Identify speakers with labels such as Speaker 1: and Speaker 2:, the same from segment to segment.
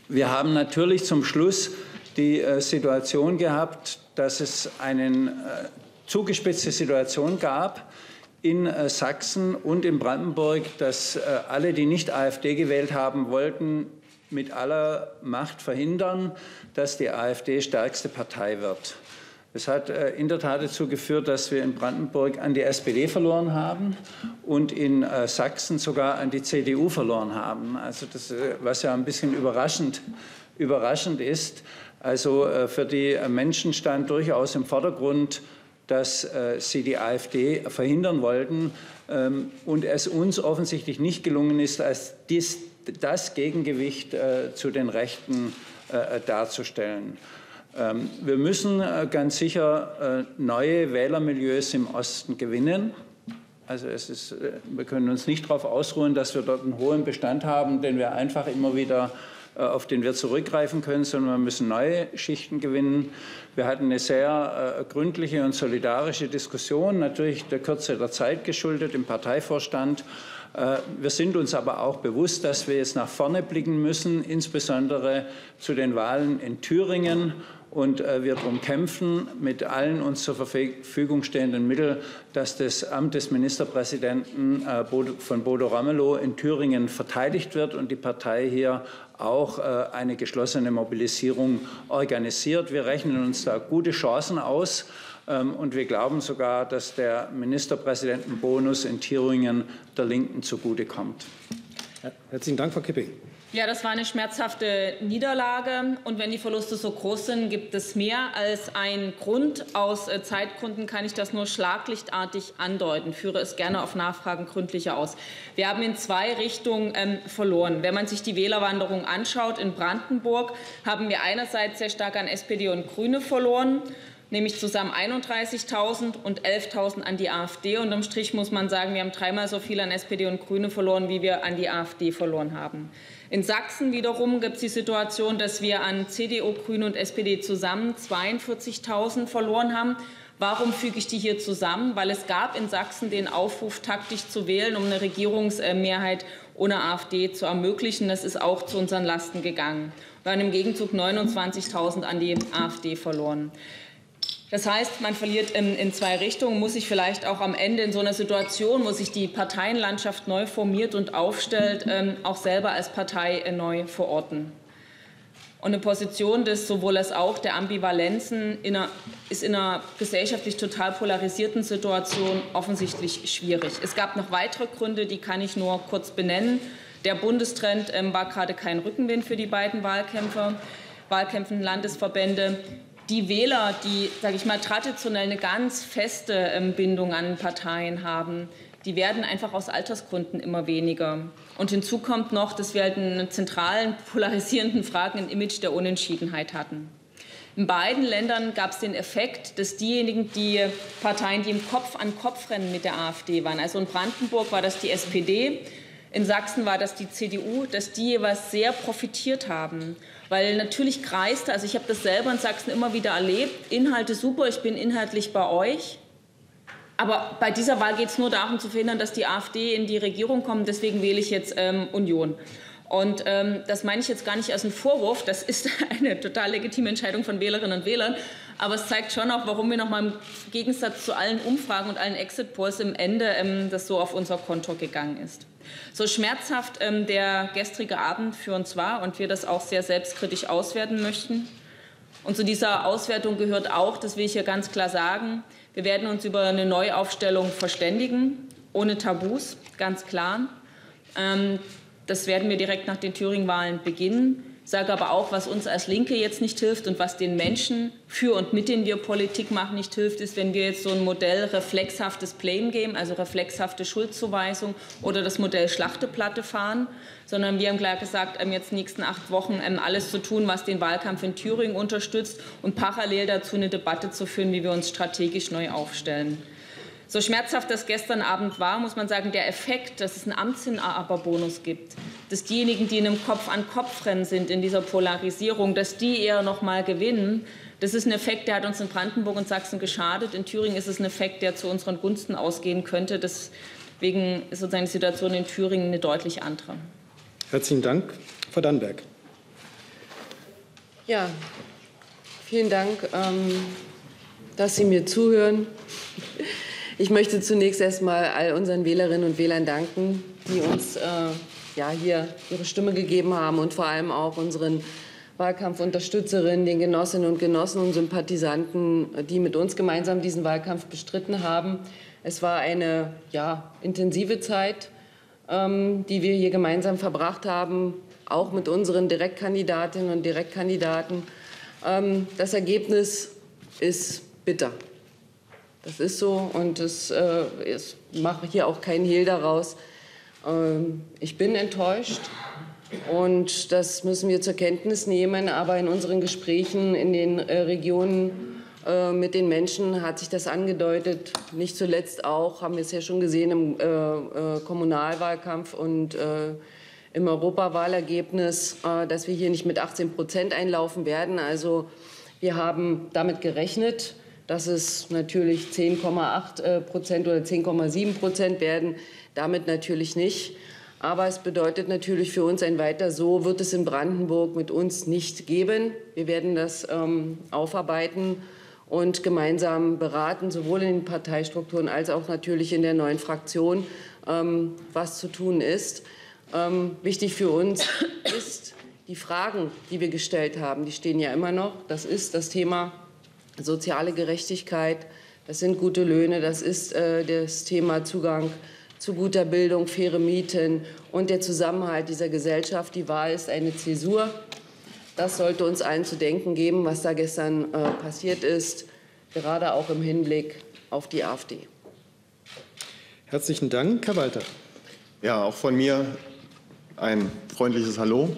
Speaker 1: Wir haben natürlich zum Schluss die Situation gehabt, dass es eine zugespitzte Situation gab in Sachsen und in Brandenburg, dass alle, die nicht AfD gewählt haben wollten, mit aller Macht verhindern, dass die AfD stärkste Partei wird. Das hat in der Tat dazu geführt, dass wir in Brandenburg an die SPD verloren haben und in Sachsen sogar an die CDU verloren haben. Also das, was ja ein bisschen überraschend ist. Also für die Menschen stand durchaus im Vordergrund, dass sie die AfD verhindern wollten und es uns offensichtlich nicht gelungen ist, als das Gegengewicht zu den Rechten darzustellen. Wir müssen ganz sicher neue Wählermilieus im Osten gewinnen. Also wir können uns nicht darauf ausruhen, dass wir dort einen hohen Bestand haben, den wir einfach immer wieder auf den wir zurückgreifen können, sondern wir müssen neue Schichten gewinnen. Wir hatten eine sehr gründliche und solidarische Diskussion, natürlich der Kürze der Zeit geschuldet im Parteivorstand. Wir sind uns aber auch bewusst, dass wir jetzt nach vorne blicken müssen, insbesondere zu den Wahlen in Thüringen. Und wir darum kämpfen, mit allen uns zur Verfügung stehenden Mitteln, dass das Amt des Ministerpräsidenten von Bodo Ramelow in Thüringen verteidigt wird und die Partei hier auch eine geschlossene Mobilisierung organisiert. Wir rechnen uns da gute Chancen aus. Und wir glauben sogar, dass der Ministerpräsidentenbonus in Thüringen der Linken zugutekommt.
Speaker 2: Herzlichen Dank, Frau Kipping.
Speaker 3: Ja, das war eine schmerzhafte Niederlage. Und wenn die Verluste so groß sind, gibt es mehr als einen Grund. Aus Zeitgründen kann ich das nur schlaglichtartig andeuten. Führe es gerne auf Nachfragen gründlicher aus. Wir haben in zwei Richtungen verloren. Wenn man sich die Wählerwanderung anschaut, in Brandenburg haben wir einerseits sehr stark an SPD und Grüne verloren, nämlich zusammen 31.000 und 11.000 an die AfD. Unterm Strich muss man sagen, wir haben dreimal so viel an SPD und Grüne verloren, wie wir an die AfD verloren haben. In Sachsen wiederum gibt es die Situation, dass wir an CDU, Grüne und SPD zusammen 42.000 verloren haben. Warum füge ich die hier zusammen? Weil es gab in Sachsen den Aufruf, taktisch zu wählen, um eine Regierungsmehrheit ohne AfD zu ermöglichen. Das ist auch zu unseren Lasten gegangen. Wir haben im Gegenzug 29.000 an die AfD verloren. Das heißt, man verliert in zwei Richtungen, muss sich vielleicht auch am Ende in so einer Situation, wo sich die Parteienlandschaft neu formiert und aufstellt, auch selber als Partei neu verorten. Und eine Position des sowohl als auch der Ambivalenzen ist in einer gesellschaftlich total polarisierten Situation offensichtlich schwierig. Es gab noch weitere Gründe, die kann ich nur kurz benennen. Der Bundestrend war gerade kein Rückenwind für die beiden Wahlkämpfen Landesverbände. Die Wähler, die, sage ich mal, traditionell eine ganz feste Bindung an Parteien haben, die werden einfach aus Altersgründen immer weniger. Und hinzu kommt noch, dass wir halt in zentralen, polarisierenden Fragen ein Image der Unentschiedenheit hatten. In beiden Ländern gab es den Effekt, dass diejenigen, die Parteien, die im Kopf-an-Kopf-Rennen mit der AfD waren, also in Brandenburg war das die SPD, in Sachsen war das die CDU, dass die jeweils sehr profitiert haben. Weil natürlich kreiste, also ich habe das selber in Sachsen immer wieder erlebt, Inhalte super, ich bin inhaltlich bei euch. Aber bei dieser Wahl geht es nur darum zu verhindern, dass die AfD in die Regierung kommt. Deswegen wähle ich jetzt Union. Und das meine ich jetzt gar nicht als einen Vorwurf. Das ist eine total legitime Entscheidung von Wählerinnen und Wählern. Aber es zeigt schon auch, warum wir noch mal im Gegensatz zu allen Umfragen und allen Exit-Polls im Ende das so auf unser Konto gegangen ist. So schmerzhaft der gestrige Abend für uns war und wir das auch sehr selbstkritisch auswerten möchten. Und zu dieser Auswertung gehört auch, das will ich hier ganz klar sagen, wir werden uns über eine Neuaufstellung verständigen, ohne Tabus, ganz klar. Das werden wir direkt nach den Thüringen-Wahlen beginnen. Ich sage aber auch, was uns als Linke jetzt nicht hilft und was den Menschen, für und mit denen wir Politik machen, nicht hilft, ist, wenn wir jetzt so ein Modell reflexhaftes Blame Game, also reflexhafte Schuldzuweisung oder das Modell Schlachteplatte fahren, sondern wir haben klar gesagt, jetzt in den nächsten 8 Wochen alles zu tun, was den Wahlkampf in Thüringen unterstützt und parallel dazu eine Debatte zu führen, wie wir uns strategisch neu aufstellen. So schmerzhaft das gestern Abend war, muss man sagen, der Effekt, dass es einen Amtsinhaberbonus gibt, dass diejenigen, die in einem Kopf-an-Kopf-Rennen sind, in dieser Polarisierung, dass die eher noch mal gewinnen, das ist ein Effekt, der hat uns in Brandenburg und Sachsen geschadet. In Thüringen ist es ein Effekt, der zu unseren Gunsten ausgehen könnte. Deswegen ist sozusagen die Situation in Thüringen eine deutlich andere.
Speaker 2: Herzlichen Dank. Frau Dannenberg.
Speaker 4: Ja, vielen Dank, dass Sie mir zuhören. Ich möchte zunächst erstmal all unseren Wählerinnen und Wählern danken, die uns hier ihre Stimme gegeben haben und vor allem auch unseren Wahlkampfunterstützerinnen, den Genossinnen und Genossen und Sympathisanten, die mit uns gemeinsam diesen Wahlkampf bestritten haben. Es war eine intensive Zeit, die wir hier gemeinsam verbracht haben, auch mit unseren Direktkandidatinnen und Direktkandidaten. Das Ergebnis ist bitter. Das ist so und ich mache hier auch keinen Hehl daraus. Ich bin enttäuscht und das müssen wir zur Kenntnis nehmen. Aber in unseren Gesprächen in den Regionen mit den Menschen hat sich das angedeutet. Nicht zuletzt auch, haben wir es ja schon gesehen im Kommunalwahlkampf und im Europawahlergebnis, dass wir hier nicht mit 18% einlaufen werden. Also wir haben damit gerechnet, dass es natürlich 10,8% oder 10,7% werden. Damit natürlich nicht. Aber es bedeutet natürlich für uns ein Weiter so wird es in Brandenburg mit uns nicht geben. Wir werden das aufarbeiten und gemeinsam beraten, sowohl in den Parteistrukturen als auch natürlich in der neuen Fraktion, was zu tun ist. Wichtig für uns ist, die Fragen, die wir gestellt haben, die stehen ja immer noch. Das ist das Thema soziale Gerechtigkeit, das sind gute Löhne, das ist das Thema Zugang zu guter Bildung, faire Mieten und der Zusammenhalt dieser Gesellschaft. Die Wahl ist eine Zäsur. Das sollte uns allen zu denken geben, was da gestern passiert ist, gerade auch im Hinblick auf die AfD.
Speaker 2: Herzlichen Dank, Herr Walter.
Speaker 5: Ja, auch von mir ein freundliches Hallo.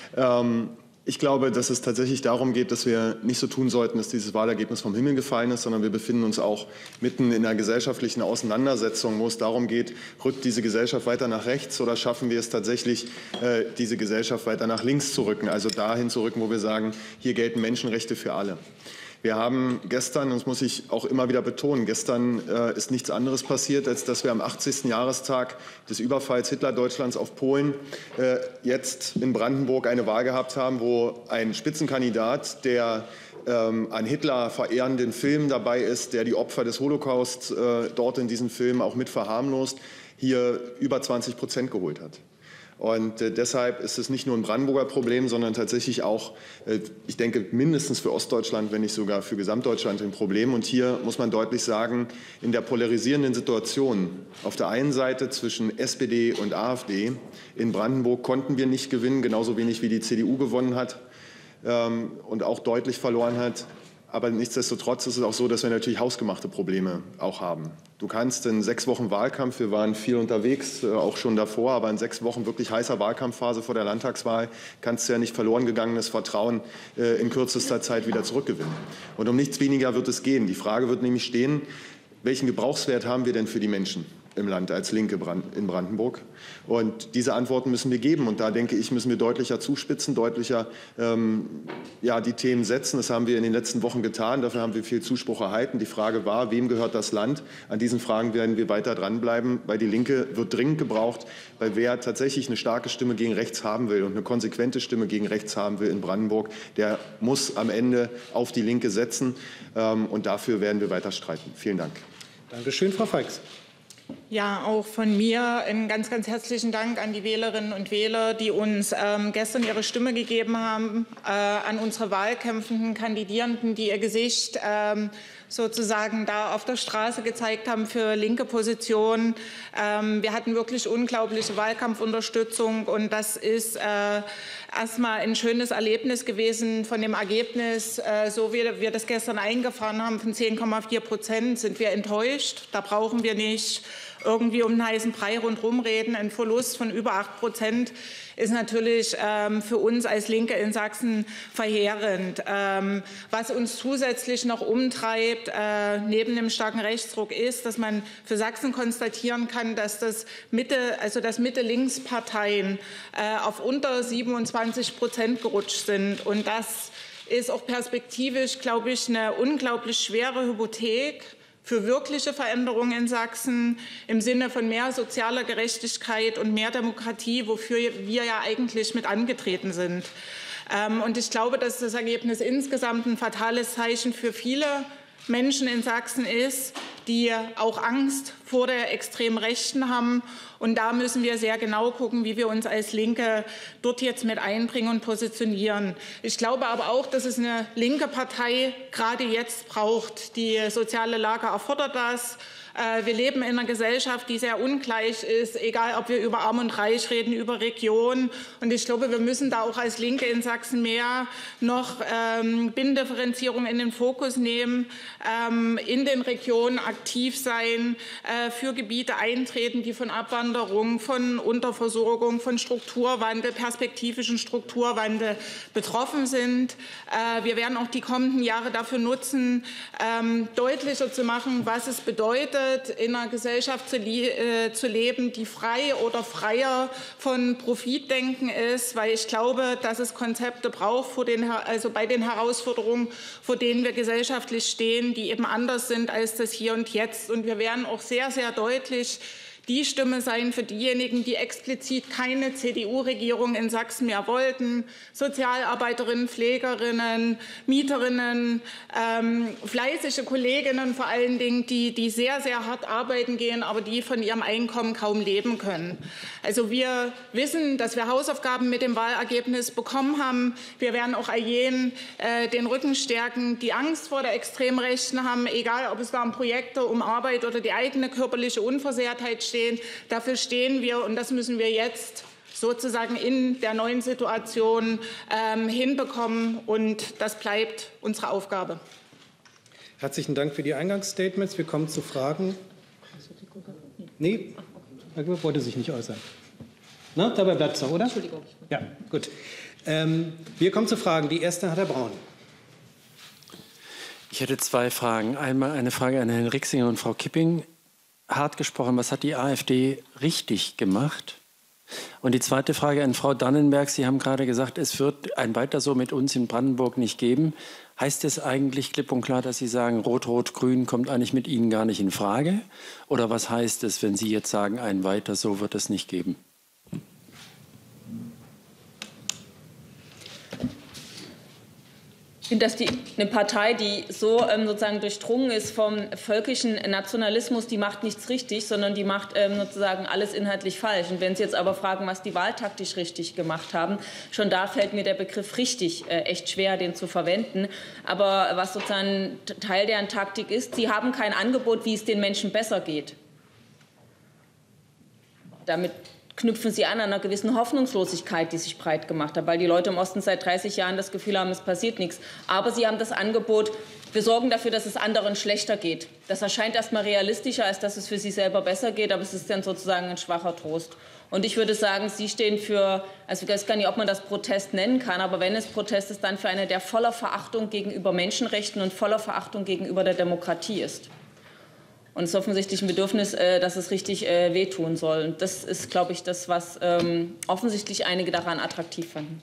Speaker 5: Ich glaube, dass es tatsächlich darum geht, dass wir nicht so tun sollten, dass dieses Wahlergebnis vom Himmel gefallen ist, sondern wir befinden uns auch mitten in einer gesellschaftlichen Auseinandersetzung, wo es darum geht, rückt diese Gesellschaft weiter nach rechts oder schaffen wir es tatsächlich, diese Gesellschaft weiter nach links zu rücken, also dahin zu rücken, wo wir sagen, hier gelten Menschenrechte für alle. Wir haben gestern, das muss ich auch immer wieder betonen, gestern ist nichts anderes passiert, als dass wir am 80. Jahrestag des Überfalls Hitler-Deutschlands auf Polen jetzt in Brandenburg eine Wahl gehabt haben, wo ein Spitzenkandidat, der an Hitler verehrenden Film dabei ist, der die Opfer des Holocaust dort in diesem Film auch mit verharmlost, hier über 20% geholt hat. Und deshalb ist es nicht nur ein Brandenburger Problem, sondern tatsächlich auch, ich denke, mindestens für Ostdeutschland, wenn nicht sogar für Gesamtdeutschland ein Problem. Und hier muss man deutlich sagen, in der polarisierenden Situation auf der einen Seite zwischen SPD und AfD in Brandenburg konnten wir nicht gewinnen, genauso wenig wie die CDU gewonnen hat und auch deutlich verloren hat. Aber nichtsdestotrotz ist es auch so, dass wir natürlich hausgemachte Probleme auch haben. Du kannst in 6 Wochen Wahlkampf, wir waren viel unterwegs, auch schon davor, aber in 6 Wochen wirklich heißer Wahlkampfphase vor der Landtagswahl, kannst du ja nicht verloren gegangenes Vertrauen in kürzester Zeit wieder zurückgewinnen. Und um nichts weniger wird es gehen. Die Frage wird nämlich stehen, welchen Gebrauchswert haben wir denn für die Menschen im Land als Linke in Brandenburg? Und diese Antworten müssen wir geben. Und da, denke ich, müssen wir deutlicher zuspitzen, deutlicher die Themen setzen. Das haben wir in den letzten Wochen getan. Dafür haben wir viel Zuspruch erhalten. Die Frage war, wem gehört das Land? An diesen Fragen werden wir weiter dranbleiben, weil die Linke wird dringend gebraucht, weil wer tatsächlich eine starke Stimme gegen rechts haben will und eine konsequente Stimme gegen rechts haben will in Brandenburg, der muss am Ende auf die Linke setzen. Und dafür werden wir weiter streiten. Vielen Dank.
Speaker 2: Dankeschön, Frau Feix.
Speaker 6: Ja, auch von mir einen ganz, ganz herzlichen Dank an die Wählerinnen und Wähler, die uns gestern ihre Stimme gegeben haben, an unsere wahlkämpfenden Kandidierenden, die ihr Gesicht sozusagen da auf der Straße gezeigt haben für linke Positionen. Wir hatten wirklich unglaubliche Wahlkampfunterstützung und das ist erstmal ein schönes Erlebnis gewesen. Von dem Ergebnis, so wie wir das gestern eingefahren haben, von 10,4%, sind wir enttäuscht. Da brauchen wir nicht irgendwie um einen heißen Brei rundherum reden. Ein Verlust von über 8% ist natürlich für uns als Linke in Sachsen verheerend. Was uns zusätzlich noch umtreibt, neben dem starken Rechtsdruck, ist, dass man für Sachsen konstatieren kann, dass das Mitte-Links-Parteien auf unter 27% gerutscht sind. Und das ist auch perspektivisch, glaube ich, eine unglaublich schwere Hypothek für wirkliche Veränderungen in Sachsen im Sinne von mehr sozialer Gerechtigkeit und mehr Demokratie, wofür wir ja eigentlich mit angetreten sind. Und ich glaube, dass das Ergebnis insgesamt ein fatales Zeichen für viele Menschen in Sachsen ist, die auch Angst vor der extremen Rechten haben. Und da müssen wir sehr genau gucken, wie wir uns als Linke dort jetzt mit einbringen und positionieren. Ich glaube aber auch, dass es eine linke Partei gerade jetzt braucht. Die soziale Lage erfordert das. Wir leben in einer Gesellschaft, die sehr ungleich ist, egal ob wir über Arm und Reich reden, über Region. Und ich glaube, wir müssen da auch als Linke in Sachsen mehr noch Binnendifferenzierung in den Fokus nehmen, in den Regionen aktiv sein, für Gebiete eintreten, die von Abwanderung, von Unterversorgung, von Strukturwandel, perspektivischen Strukturwandel betroffen sind. Wir werden auch die kommenden Jahre dafür nutzen, deutlicher zu machen, was es bedeutet, in einer Gesellschaft zu leben, die frei oder freier von Profitdenken ist, weil ich glaube, dass es Konzepte braucht bei den Herausforderungen, vor denen wir gesellschaftlich stehen, die eben anders sind als das Hier und Jetzt. Und wir werden auch sehr, sehr deutlich die Stimme sein für diejenigen, die explizit keine CDU-Regierung in Sachsen mehr wollten. Sozialarbeiterinnen, Pflegerinnen, Mieterinnen, fleißige Kolleginnen vor allen Dingen, die sehr, sehr hart arbeiten gehen, aber die von ihrem Einkommen kaum leben können. Also wir wissen, dass wir Hausaufgaben mit dem Wahlergebnis bekommen haben. Wir werden auch all jenen den Rücken stärken, die Angst vor der Extremrechten haben, egal ob es da um Projekte, um Arbeit oder die eigene körperliche Unversehrtheit steht. Dafür stehen wir, und das müssen wir jetzt sozusagen in der neuen Situation hinbekommen. Und das bleibt unsere Aufgabe.
Speaker 2: Herzlichen Dank für die Eingangsstatements. Wir kommen zu Fragen. Nee, Herr Grüb wollte sich nicht äußern. Na, dabei bleibt es noch, oder?
Speaker 3: Entschuldigung.
Speaker 2: Ja, gut. Wir kommen zu Fragen. Die erste hat Herr Braun.
Speaker 7: Ich hätte zwei Fragen. Einmal eine Frage an Herrn Rixinger und Frau Kipping. Hart gesprochen, was hat die AfD richtig gemacht? Und die zweite Frage an Frau Dannenberg. Sie haben gerade gesagt, es wird ein Weiter so mit uns in Brandenburg nicht geben. Heißt es eigentlich klipp und klar, dass Sie sagen, Rot-Rot-Grün kommt eigentlich mit Ihnen gar nicht in Frage? Oder was heißt es, wenn Sie jetzt sagen, ein Weiter so wird es nicht geben?
Speaker 3: Ich finde, dass eine Partei, die so sozusagen durchdrungen ist vom völkischen Nationalismus, die macht nichts richtig, sondern die macht sozusagen alles inhaltlich falsch. Und wenn Sie jetzt aber fragen, was die wahltaktisch richtig gemacht haben, schon da fällt mir der Begriff richtig echt schwer, den zu verwenden. Aber was sozusagen Teil deren Taktik ist, sie haben kein Angebot, wie es den Menschen besser geht. Damit knüpfen Sie an einer gewissen Hoffnungslosigkeit, die sich breit gemacht hat, weil die Leute im Osten seit 30 Jahren das Gefühl haben, es passiert nichts. Aber Sie haben das Angebot, wir sorgen dafür, dass es anderen schlechter geht. Das erscheint erst mal realistischer, als dass es für Sie selber besser geht, aber es ist dann sozusagen ein schwacher Trost. Und ich würde sagen, Sie stehen für, also ich weiß gar nicht, ob man das Protest nennen kann, aber wenn es Protest ist, dann für eine, der voller Verachtung gegenüber Menschenrechten und voller Verachtung gegenüber der Demokratie ist. Und es ist offensichtlich ein Bedürfnis, dass es richtig wehtun soll. Und das ist, glaube ich, das, was offensichtlich einige daran attraktiv fanden.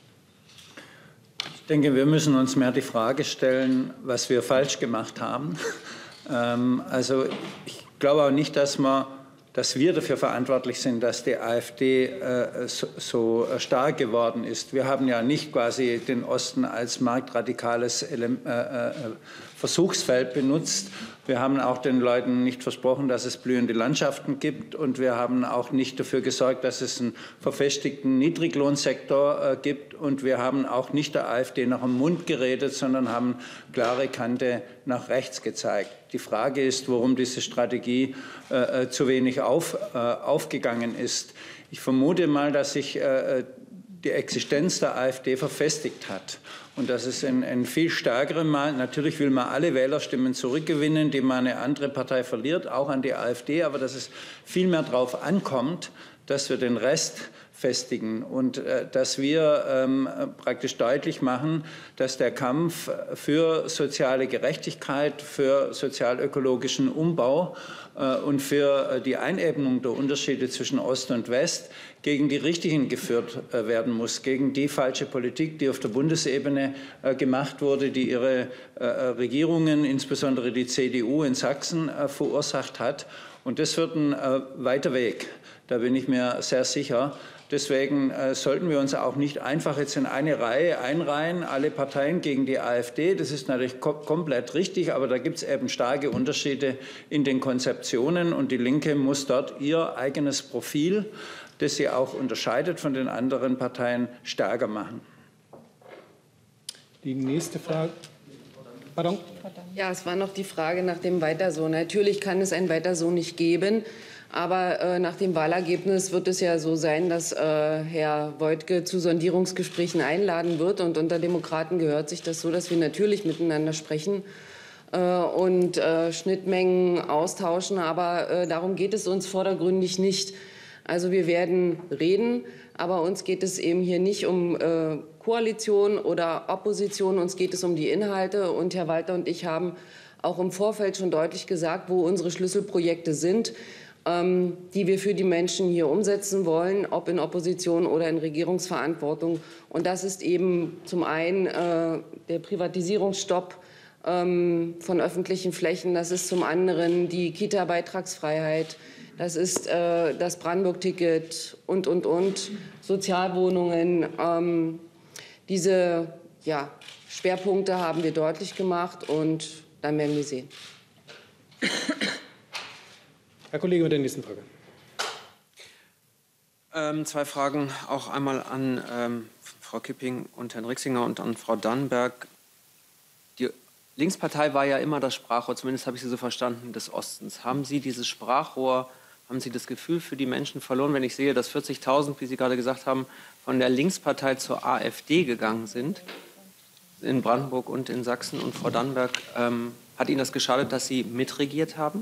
Speaker 1: Ich denke, wir müssen uns mehr die Frage stellen, was wir falsch gemacht haben. Also ich glaube auch nicht, dass wir dafür verantwortlich sind, dass die AfD so stark geworden ist. Wir haben ja nicht quasi den Osten als marktradikales Versuchsfeld benutzt. Wir haben auch den Leuten nicht versprochen, dass es blühende Landschaften gibt. Und wir haben auch nicht dafür gesorgt, dass es einen verfestigten Niedriglohnsektor gibt. Und wir haben auch nicht der AfD nach dem Mund geredet, sondern haben klare Kante nach rechts gezeigt. Die Frage ist, warum diese Strategie zu wenig aufgegangen ist. Ich vermute mal, dass sich die Existenz der AfD verfestigt hat. Und dass es in viel stärkerem Mal, natürlich will man alle Wählerstimmen zurückgewinnen, die man eine andere Partei verliert, auch an die AfD, aber dass es viel mehr darauf ankommt, dass wir den Rest festigen und dass wir praktisch deutlich machen, dass der Kampf für soziale Gerechtigkeit, für sozialökologischen Umbau und für die Einebnung der Unterschiede zwischen Ost und West gegen die Richtigen geführt werden muss, gegen die falsche Politik, die auf der Bundesebene gemacht wurde, die ihre Regierungen, insbesondere die CDU in Sachsen, verursacht hat. Und das wird ein weiter Weg. Da bin ich mir sehr sicher. Deswegen sollten wir uns auch nicht einfach jetzt in eine Reihe einreihen, alle Parteien gegen die AfD. Das ist natürlich komplett richtig, aber da gibt es eben starke Unterschiede in den Konzeptionen. Und die Linke muss dort ihr eigenes Profil, das sie auch unterscheidet von den anderen Parteien, stärker machen.
Speaker 2: Die nächste Frage. Pardon?
Speaker 4: Ja, es war noch die Frage nach dem Weiter so. Natürlich kann es ein Weiter so nicht geben. Aber nach dem Wahlergebnis wird es ja so sein, dass Herr Woidke zu Sondierungsgesprächen einladen wird. Und unter Demokraten gehört sich das so, dass wir natürlich miteinander sprechen und Schnittmengen austauschen. Aber darum geht es uns vordergründig nicht. Also wir werden reden, aber uns geht es eben hier nicht um Koalition oder Opposition. Uns geht es um die Inhalte. Und Herr Walter und ich haben auch im Vorfeld schon deutlich gesagt, wo unsere Schlüsselprojekte sind, die wir für die Menschen hier umsetzen wollen, ob in Opposition oder in Regierungsverantwortung. Und das ist eben zum einen der Privatisierungsstopp von öffentlichen Flächen, das ist zum anderen die Kita-Beitragsfreiheit, das ist das Brandenburg-Ticket und, Sozialwohnungen. Diese Schwerpunkte haben wir deutlich gemacht und dann werden wir sehen.
Speaker 2: Herr Kollege mit der nächsten Frage.
Speaker 8: Zwei Fragen, auch einmal an Frau Kipping und Herrn Rixinger und an Frau Dannenberg. Die Linkspartei war ja immer das Sprachrohr, zumindest habe ich Sie so verstanden, des Ostens. Haben Sie dieses Sprachrohr, haben Sie das Gefühl für die Menschen verloren, wenn ich sehe, dass 40.000, wie Sie gerade gesagt haben, von der Linkspartei zur AfD gegangen sind, in Brandenburg und in Sachsen? Und Frau Dannenberg, hat Ihnen das geschadet, dass Sie mitregiert haben?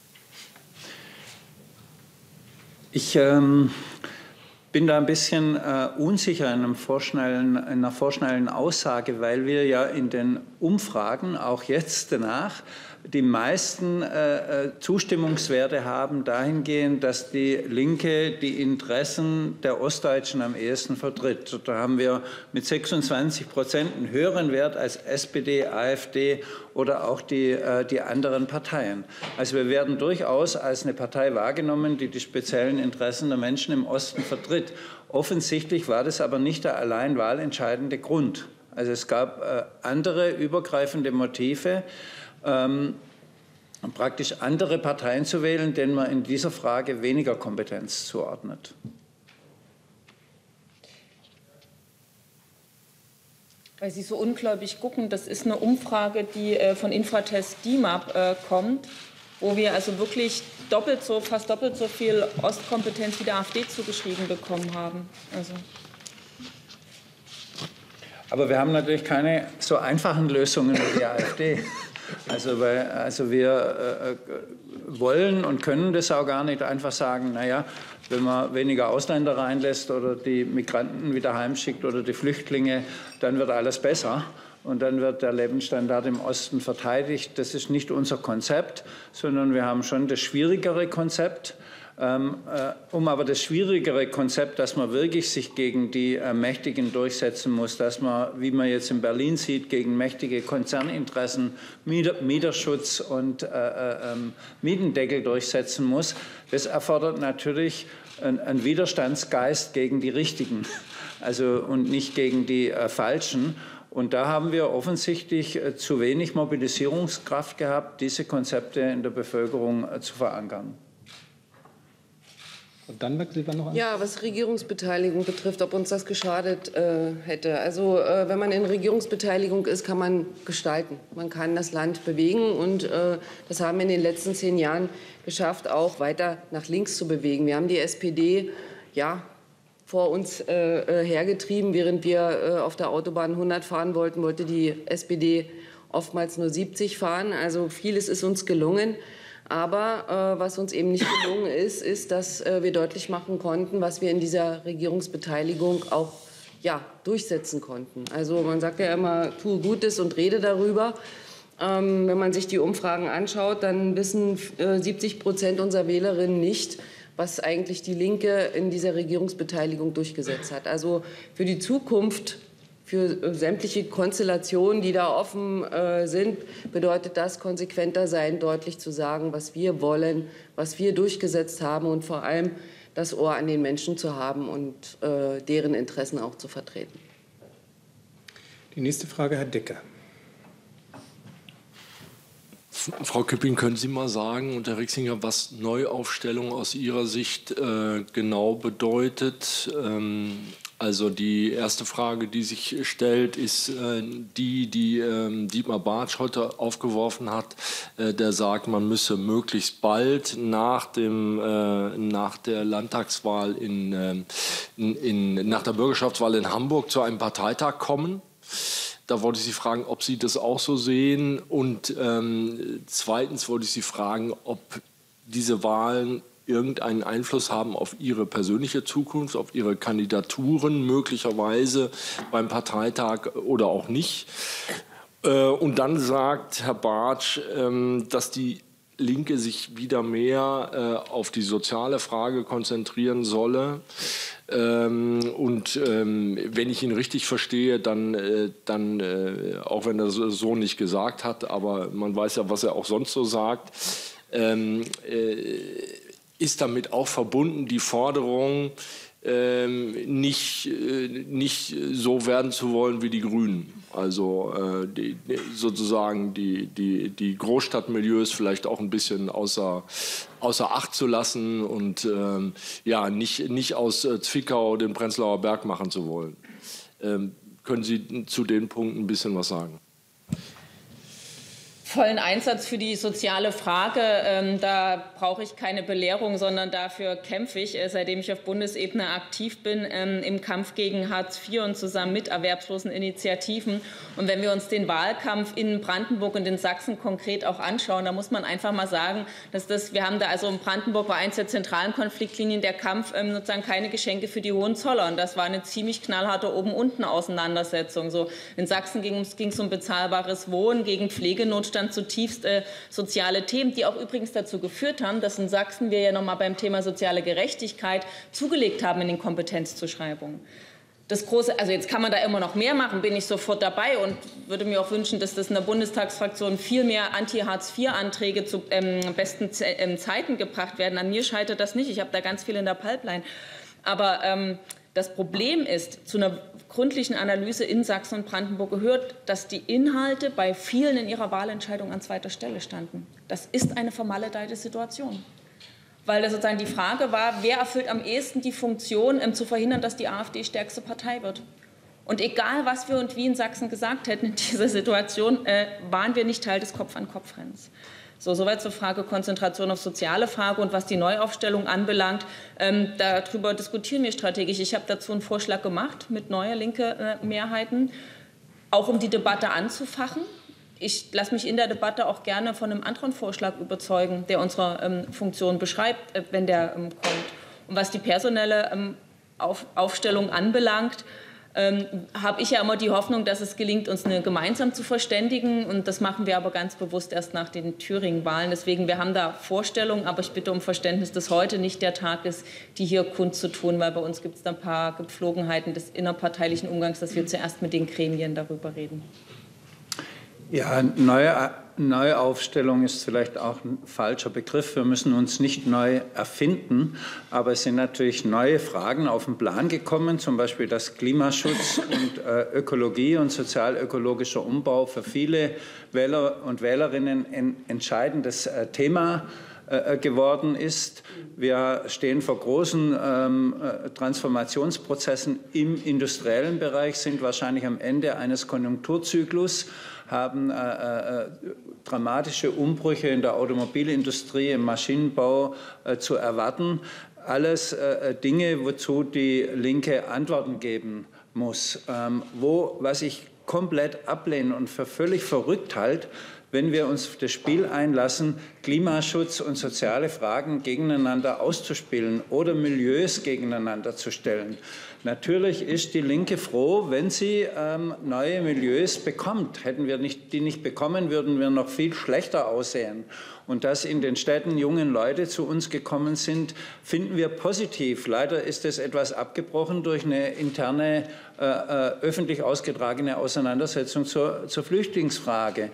Speaker 1: Ich bin da ein bisschen unsicher in einer vorschnellen Aussage, weil wir ja in den Umfragen, auch jetzt danach, die meisten Zustimmungswerte haben dahingehend, dass die Linke die Interessen der Ostdeutschen am ehesten vertritt. Da haben wir mit 26% einen höheren Wert als SPD, AfD oder auch die anderen Parteien. Also wir werden durchaus als eine Partei wahrgenommen, die die speziellen Interessen der Menschen im Osten vertritt. Offensichtlich war das aber nicht der allein wahlentscheidende Grund. Also es gab andere übergreifende Motive, praktisch andere Parteien zu wählen, denen man in dieser Frage weniger Kompetenz zuordnet.
Speaker 3: Weil Sie so ungläubig gucken, das ist eine Umfrage, die von Infratest DIMAP kommt, wo wir also wirklich fast doppelt so viel Ostkompetenz wie der AfD zugeschrieben bekommen haben.
Speaker 1: Aber wir haben natürlich keine so einfachen Lösungen wie die AfD. Also wir wollen und können das auch gar nicht einfach sagen, naja, wenn man weniger Ausländer reinlässt oder die Migranten wieder heimschickt oder die Flüchtlinge, dann wird alles besser und dann wird der Lebensstandard im Osten verteidigt. Das ist nicht unser Konzept, sondern wir haben schon das schwierigere Konzept. Um aber das schwierigere Konzept, dass man wirklich sich gegen die Mächtigen durchsetzen muss, dass man, wie man jetzt in Berlin sieht, gegen mächtige Konzerninteressen Mieterschutz und Mietendeckel durchsetzen muss, das erfordert natürlich einen Widerstandsgeist gegen die Richtigen, und nicht gegen die Falschen. Und da haben wir offensichtlich zu wenig Mobilisierungskraft gehabt, diese Konzepte in der Bevölkerung zu verankern.
Speaker 2: Und dann Sie noch an?
Speaker 4: Ja, was Regierungsbeteiligung betrifft, ob uns das geschadet hätte. Also wenn man in Regierungsbeteiligung ist, kann man gestalten. Man kann das Land bewegen und das haben wir in den letzten 10 Jahren geschafft, auch weiter nach links zu bewegen. Wir haben die SPD vor uns hergetrieben, während wir auf der Autobahn 100 fahren wollten, wollte die SPD oftmals nur 70 fahren. Also vieles ist uns gelungen. Aber was uns eben nicht gelungen ist, ist, dass wir deutlich machen konnten, was wir in dieser Regierungsbeteiligung auch durchsetzen konnten. Also man sagt ja immer, tue Gutes und rede darüber. Wenn man sich die Umfragen anschaut, dann wissen 70% unserer Wählerinnen nicht, was eigentlich die Linke in dieser Regierungsbeteiligung durchgesetzt hat. Also für die Zukunft, für sämtliche Konstellationen, die da offen sind, bedeutet das konsequenter sein, deutlich zu sagen, was wir wollen, was wir durchgesetzt haben und vor allem das Ohr an den Menschen zu haben und deren Interessen auch zu vertreten.
Speaker 2: Die nächste Frage, Herr Decker.
Speaker 9: Frau Küpping, können Sie mal sagen, und Herr Rixinger, was Neuaufstellung aus Ihrer Sicht genau bedeutet? Also die erste Frage, die sich stellt, ist die Dietmar Bartsch heute aufgeworfen hat, der sagt, man müsse möglichst bald nach der Landtagswahl nach der Bürgerschaftswahl in Hamburg zu einem Parteitag kommen. Da wollte ich Sie fragen, ob Sie das auch so sehen. Und zweitens wollte ich Sie fragen, ob diese Wahlen irgendeinen Einfluss haben auf Ihre persönliche Zukunft, auf Ihre Kandidaturen möglicherweise beim Parteitag oder auch nicht. Und dann sagt Herr Bartsch, dass die Linke sich wieder mehr auf die soziale Frage konzentrieren solle. Wenn ich ihn richtig verstehe, dann auch wenn er das so nicht gesagt hat, aber man weiß ja, was er auch sonst so sagt, ist damit auch verbunden die Forderung, nicht so werden zu wollen wie die Grünen. Also sozusagen die Großstadtmilieus vielleicht auch ein bisschen außer Acht zu lassen und nicht aus Zwickau den Prenzlauer Berg machen zu wollen. Können Sie zu den Punkten ein bisschen was sagen?
Speaker 3: Vollen Einsatz für die soziale Frage. Da brauche ich keine Belehrung, sondern dafür kämpfe ich, seitdem ich auf Bundesebene aktiv bin, im Kampf gegen Hartz IV und zusammen mit erwerbslosen Initiativen. Und wenn wir uns den Wahlkampf in Brandenburg und in Sachsen konkret auch anschauen, da muss man einfach mal sagen, wir haben da also in Brandenburg war eins der zentralen Konfliktlinien der Kampf sozusagen keine Geschenke für die Hohenzollern. Das war eine ziemlich knallharte Oben-Unten-Auseinandersetzung. So, in Sachsen ging es um bezahlbares Wohnen gegen Pflegenotstand, zutiefst soziale Themen, die auch übrigens dazu geführt haben, dass in Sachsen wir ja noch mal beim Thema soziale Gerechtigkeit zugelegt haben in den Kompetenzzuschreibungen. Das große, also jetzt kann man da immer noch mehr machen, bin ich sofort dabei und würde mir auch wünschen, dass das in der Bundestagsfraktion viel mehr Anti-Hartz-IV-Anträge zu besten Zeiten gebracht werden. An mir scheitert das nicht, ich habe da ganz viel in der Pipeline. Aber das Problem ist, zu einer gründlichen Analyse in Sachsen und Brandenburg gehört, dass die Inhalte bei vielen in ihrer Wahlentscheidung an zweiter Stelle standen. Das ist eine vermaledeite Situation. Weil das sozusagen die Frage war, wer erfüllt am ehesten die Funktion, zu verhindern, dass die AfD stärkste Partei wird. Und egal, was wir und wie in Sachsen gesagt hätten in dieser Situation, waren wir nicht Teil des Kopf-an-Kopf-Rennens. So, soweit zur Frage Konzentration auf soziale Frage und was die Neuaufstellung anbelangt. Darüber diskutieren wir strategisch. Ich habe dazu einen Vorschlag gemacht mit neuer linke Mehrheiten, auch um die Debatte anzufachen. Ich lasse mich in der Debatte auch gerne von einem anderen Vorschlag überzeugen, der unsere Funktion beschreibt, wenn der kommt. Und was die personelle Aufstellung anbelangt, habe ich ja immer die Hoffnung, dass es gelingt, uns gemeinsam zu verständigen. Und das machen wir aber ganz bewusst erst nach den Thüringen-Wahlen. Deswegen, wir haben da Vorstellungen, aber ich bitte um Verständnis, dass heute nicht der Tag ist, die hier kundzutun, weil bei uns gibt es da ein paar Gepflogenheiten des innerparteilichen Umgangs, dass wir zuerst mit den Gremien darüber reden.
Speaker 1: Ja, Neuaufstellung ist vielleicht auch ein falscher Begriff. Wir müssen uns nicht neu erfinden, aber es sind natürlich neue Fragen auf den Plan gekommen, zum Beispiel dass Klimaschutz und Ökologie und sozialökologischer Umbau für viele Wähler und Wählerinnen ein entscheidendes Thema geworden ist. Wir stehen vor großen Transformationsprozessen im industriellen Bereich, sind wahrscheinlich am Ende eines Konjunkturzyklus, haben dramatische Umbrüche in der Automobilindustrie, im Maschinenbau zu erwarten. Alles Dinge, wozu die Linke Antworten geben muss. Was ich komplett ablehne und für völlig verrückt halte, wenn wir uns auf das Spiel einlassen, Klimaschutz und soziale Fragen gegeneinander auszuspielen oder Milieus gegeneinander zu stellen. Natürlich ist die Linke froh, wenn sie neue Milieus bekommt. Hätten wir die nicht bekommen, würden wir noch viel schlechter aussehen. und dass in den Städten junge Leute zu uns gekommen sind, finden wir positiv. Leider ist es etwas abgebrochen durch eine interne öffentlich ausgetragene Auseinandersetzung zur Flüchtlingsfrage.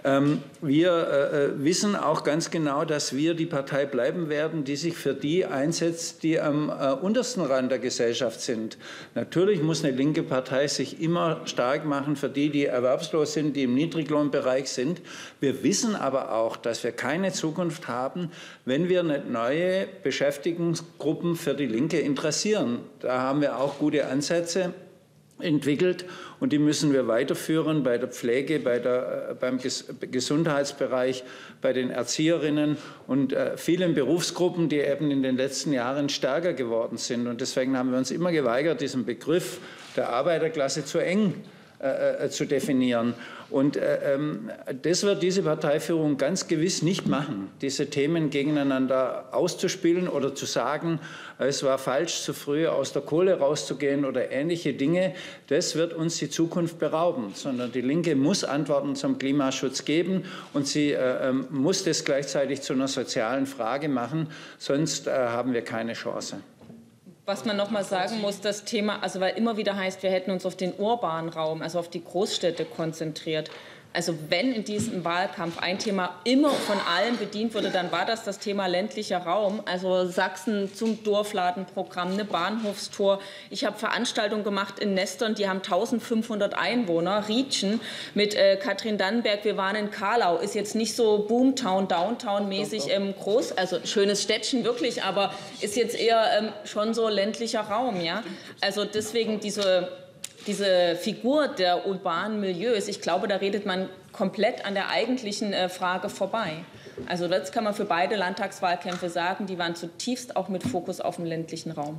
Speaker 1: Wir wissen auch ganz genau, dass wir die Partei bleiben werden, die sich für die einsetzt, die am untersten Rand der Gesellschaft sind. Natürlich muss eine linke Partei sich immer stark machen für die, die erwerbslos sind, die im Niedriglohnbereich sind. Wir wissen aber auch, dass wir keine Zukunft haben, wenn wir nicht neue Beschäftigungsgruppen für die Linke interessieren. Da haben wir auch gute Ansätze entwickelt und die müssen wir weiterführen bei der Pflege, beim Gesundheitsbereich, bei den Erzieherinnen und vielen Berufsgruppen, die eben in den letzten Jahren stärker geworden sind. Und deswegen haben wir uns immer geweigert, diesen Begriff der Arbeiterklasse zu eng zu definieren. Und das wird diese Parteiführung ganz gewiss nicht machen, diese Themen gegeneinander auszuspielen oder zu sagen, es war falsch, zu früh aus der Kohle rauszugehen oder ähnliche Dinge. Das wird uns die Zukunft berauben, sondern die Linke muss Antworten zum Klimaschutz geben und sie muss das gleichzeitig zu einer sozialen Frage machen, sonst haben wir keine Chance.
Speaker 3: Was man noch mal sagen muss, das Thema, also weil immer wieder heißt, wir hätten uns auf den urbanen Raum, also auf die Großstädte konzentriert. Also wenn in diesem Wahlkampf ein Thema immer von allen bedient wurde, dann war das Thema ländlicher Raum. Also Sachsen zum Dorfladenprogramm, eine Bahnhofstour. Ich habe Veranstaltungen gemacht in Nestern, die haben 1500 Einwohner. Rietschen mit Katrin Dannenberg, wir waren in Karlau. Ist jetzt nicht so Boomtown, Downtown-mäßig groß, also schönes Städtchen wirklich, aber ist jetzt eher schon so ländlicher Raum. Ja? Also deswegen diese Figur der urbanen Milieus, ich glaube, da redet man komplett an der eigentlichen Frage vorbei. Also das kann man für beide Landtagswahlkämpfe sagen, die waren zutiefst auch mit Fokus auf dem ländlichen Raum.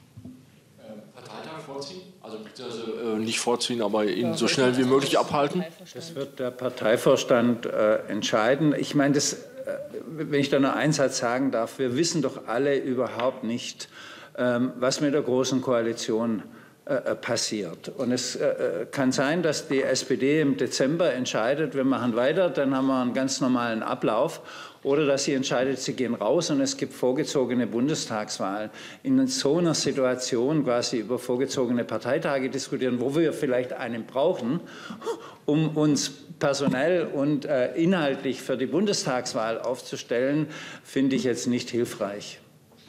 Speaker 9: Parteitag vorziehen? Also nicht vorziehen, aber ihn so schnell wie möglich abhalten?
Speaker 1: Das wird der Parteivorstand entscheiden. Ich meine, wenn ich da noch einen Satz sagen darf, wir wissen doch alle überhaupt nicht, was mit der Großen Koalition passiert. Und es kann sein, dass die SPD im Dezember entscheidet, wir machen weiter, dann haben wir einen ganz normalen Ablauf, oder dass sie entscheidet, sie gehen raus und es gibt vorgezogene Bundestagswahlen. In so einer Situation quasi über vorgezogene Parteitage diskutieren, wo wir vielleicht einen brauchen, um uns personell und inhaltlich für die Bundestagswahl aufzustellen, finde ich jetzt nicht hilfreich.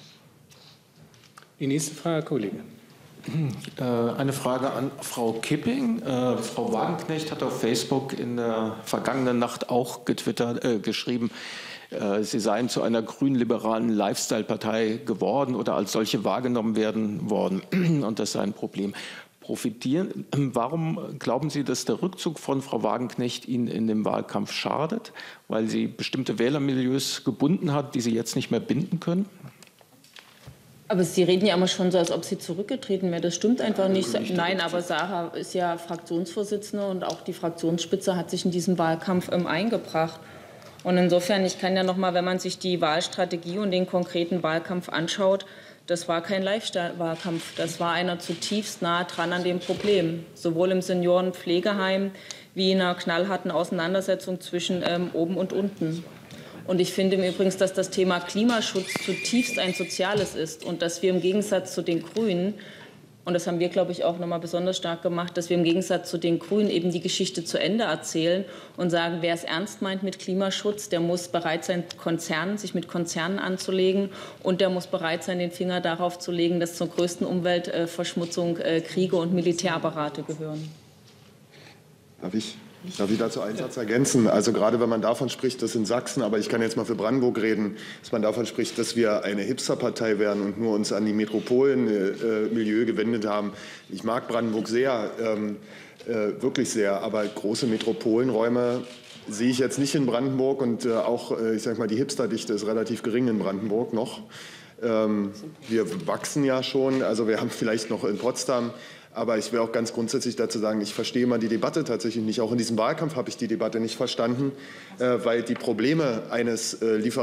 Speaker 2: Die nächste Frage, Herr Kollege.
Speaker 10: Eine Frage an Frau Kipping. Frau Wagenknecht hat auf Facebook in der vergangenen Nacht auch geschrieben, sie seien zu einer grün-liberalen Lifestyle-Partei geworden oder als solche wahrgenommen werden worden. Und das sei ein Problem. Warum glauben Sie, dass der Rückzug von Frau Wagenknecht Ihnen in dem Wahlkampf schadet? Weil sie bestimmte Wählermilieus gebunden hat, die Sie jetzt nicht mehr binden können?
Speaker 3: Aber Sie reden ja immer schon so, als ob sie zurückgetreten wäre. Das stimmt einfach nicht. Nein, aber Sarah ist ja Fraktionsvorsitzende und auch die Fraktionsspitze hat sich in diesen Wahlkampf eingebracht. Und insofern, ich kann ja noch mal, wenn man sich die Wahlstrategie und den konkreten Wahlkampf anschaut, das war kein Lifestyle-Wahlkampf. Das war einer zutiefst nahe dran an dem Problem. Sowohl im Seniorenpflegeheim wie in einer knallharten Auseinandersetzung zwischen oben und unten. Und ich finde im Übrigen, dass das Thema Klimaschutz zutiefst ein soziales ist und dass wir im Gegensatz zu den Grünen, und das haben wir, glaube ich, auch noch mal besonders stark gemacht, dass wir im Gegensatz zu den Grünen eben die Geschichte zu Ende erzählen und sagen, wer es ernst meint mit Klimaschutz, der muss bereit sein, sich mit Konzernen anzulegen und der muss bereit sein, den Finger darauf zu legen, dass zur größten Umweltverschmutzung Kriege und Militärapparate gehören.
Speaker 5: Darf ich dazu einen Satz ergänzen? Also gerade wenn man davon spricht, dass in Sachsen, aber ich kann jetzt mal für Brandenburg reden, dass man davon spricht, dass wir eine Hipsterpartei werden und nur uns an die Metropolenmilieu gewendet haben. Ich mag Brandenburg sehr, wirklich sehr, aber große Metropolenräume sehe ich jetzt nicht in Brandenburg und auch, ich sage mal, die Hipsterdichte ist relativ gering in Brandenburg noch. Wir wachsen ja schon, also wir haben vielleicht noch in Potsdam Aber ich will auch ganz grundsätzlich dazu sagen, ich verstehe mal die Debatte tatsächlich nicht. Auch in diesem Wahlkampf habe ich die Debatte nicht verstanden, weil die Probleme eines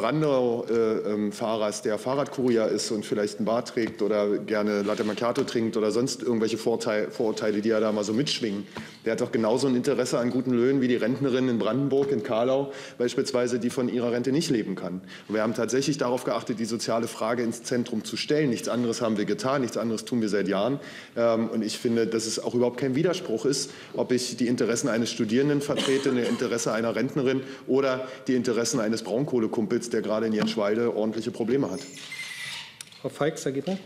Speaker 5: Lieferando-Fahrers, der Fahrradkurier ist und vielleicht einen Bart trägt oder gerne Latte Macchiato trinkt oder sonst irgendwelche Vorurteile, die ja da mal so mitschwingen, der hat doch genauso ein Interesse an guten Löhnen wie die Rentnerin in Brandenburg, in Karlau beispielsweise, die von ihrer Rente nicht leben kann. Und wir haben tatsächlich darauf geachtet, die soziale Frage ins Zentrum zu stellen. Nichts anderes haben wir getan, nichts anderes tun wir seit Jahren. Und ich finde, dass es auch überhaupt kein Widerspruch ist, ob ich die Interessen eines Studierenden vertrete, ein Interesse einer Rentnerin oder die Interessen eines Braunkohlekumpels, der gerade in Jenschwalde ordentliche Probleme hat.
Speaker 2: Frau Feix-Sagita.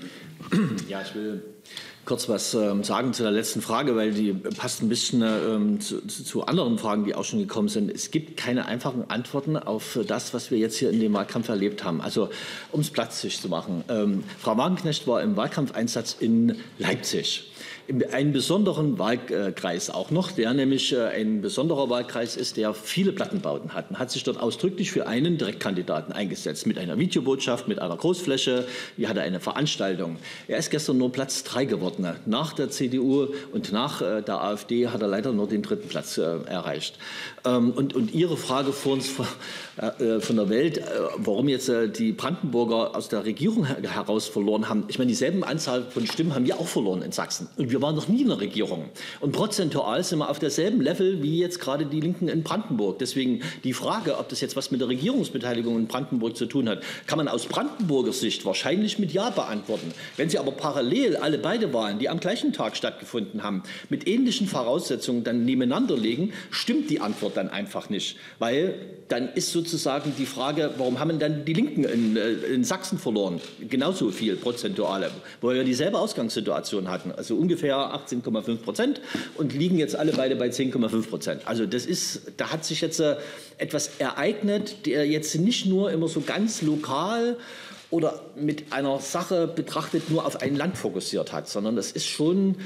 Speaker 11: Ja, ich will kurz was sagen zu der letzten Frage, weil die passt ein bisschen zu anderen Fragen, die auch schon gekommen sind. Es gibt keine einfachen Antworten auf das, was wir jetzt hier in dem Wahlkampf erlebt haben. Also, um es platzig zu machen. Frau Wagenknecht war im Wahlkampfeinsatz in Leipzig. Einen besonderen Wahlkreis auch noch, der nämlich ein besonderer Wahlkreis ist, der viele Plattenbauten hat. Und hat sich dort ausdrücklich für einen Direktkandidaten eingesetzt, mit einer Videobotschaft, mit einer Großfläche. Die hatte eine Veranstaltung. Er ist gestern nur Platz 3 geworden. Nach der CDU und nach der AfD hat er leider nur den 3. Platz erreicht. Und Ihre Frage vor uns von der Welt, warum jetzt die Brandenburger aus der Regierung heraus verloren haben. Ich meine, dieselben Anzahl von Stimmen haben wir auch verloren in Sachsen. Und wir waren noch nie in der Regierung. Und prozentual sind wir auf derselben Level wie jetzt gerade die Linken in Brandenburg. Deswegen die Frage, ob das jetzt was mit der Regierungsbeteiligung in Brandenburg zu tun hat, kann man aus Brandenburger Sicht wahrscheinlich mit Ja beantworten. Wenn Sie aber parallel alle beide Wahlen, die am gleichen Tag stattgefunden haben, mit ähnlichen Voraussetzungen dann nebeneinander legen, stimmt die Antwort dann einfach nicht. Weil dann ist sozusagen die Frage, warum haben dann die Linken in Sachsen verloren? Genauso viel prozentuale, wo wir dieselbe Ausgangssituation hatten. Also ungefähr 18,5% und liegen jetzt alle beide bei 10,5%. Also da hat sich jetzt etwas ereignet, der jetzt nicht nur immer so ganz lokal oder mit einer Sache betrachtet nur auf ein Land fokussiert hat, sondern das ist schon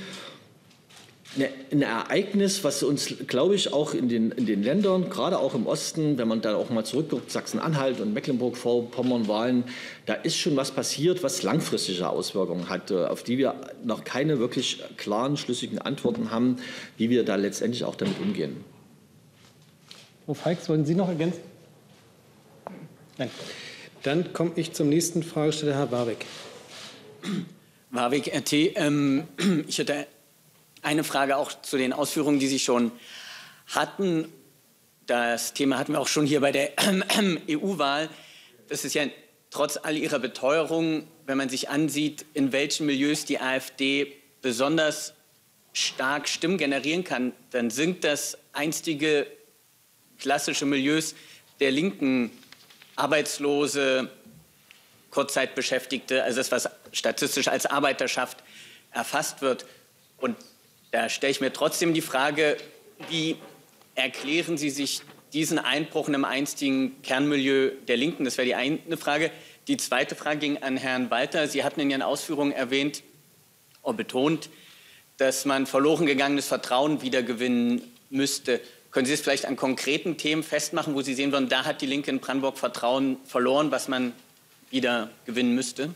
Speaker 11: ein Ereignis, was uns, glaube ich, auch in den Ländern, gerade auch im Osten, wenn man da auch mal zurückguckt, Sachsen-Anhalt und Mecklenburg-Vorpommern-Wahlen, da ist schon was passiert, was langfristige Auswirkungen hat, auf die wir noch keine wirklich klaren, schlüssigen Antworten haben, wie wir da letztendlich auch damit umgehen.
Speaker 2: Frau Feix, wollen Sie noch ergänzen? Nein. Dann komme ich zum nächsten Fragesteller, Herr Warwick.
Speaker 12: Warwick, RT. Ich hätte eine Frage auch zu den Ausführungen, die Sie schon hatten. Das Thema hatten wir auch schon hier bei der EU-Wahl. Das ist ja trotz all ihrer Beteuerungen, wenn man sich ansieht, in welchen Milieus die AfD besonders stark Stimmen generieren kann, dann sind das einstige klassische Milieus der Linken, Arbeitslose, Kurzzeitbeschäftigte, also das, was statistisch als Arbeiterschaft erfasst wird. Und da stelle ich mir trotzdem die Frage, wie erklären Sie sich diesen Einbruch in einem einstigen Kernmilieu der Linken? Das wäre die eine Frage. Die zweite Frage ging an Herrn Walter. Sie hatten in Ihren Ausführungen erwähnt und betont, dass man verloren gegangenes Vertrauen wiedergewinnen müsste. Können Sie es vielleicht an konkreten Themen festmachen, wo Sie sehen würden, da hat die Linke in Brandenburg Vertrauen verloren, was man wieder gewinnen müsste?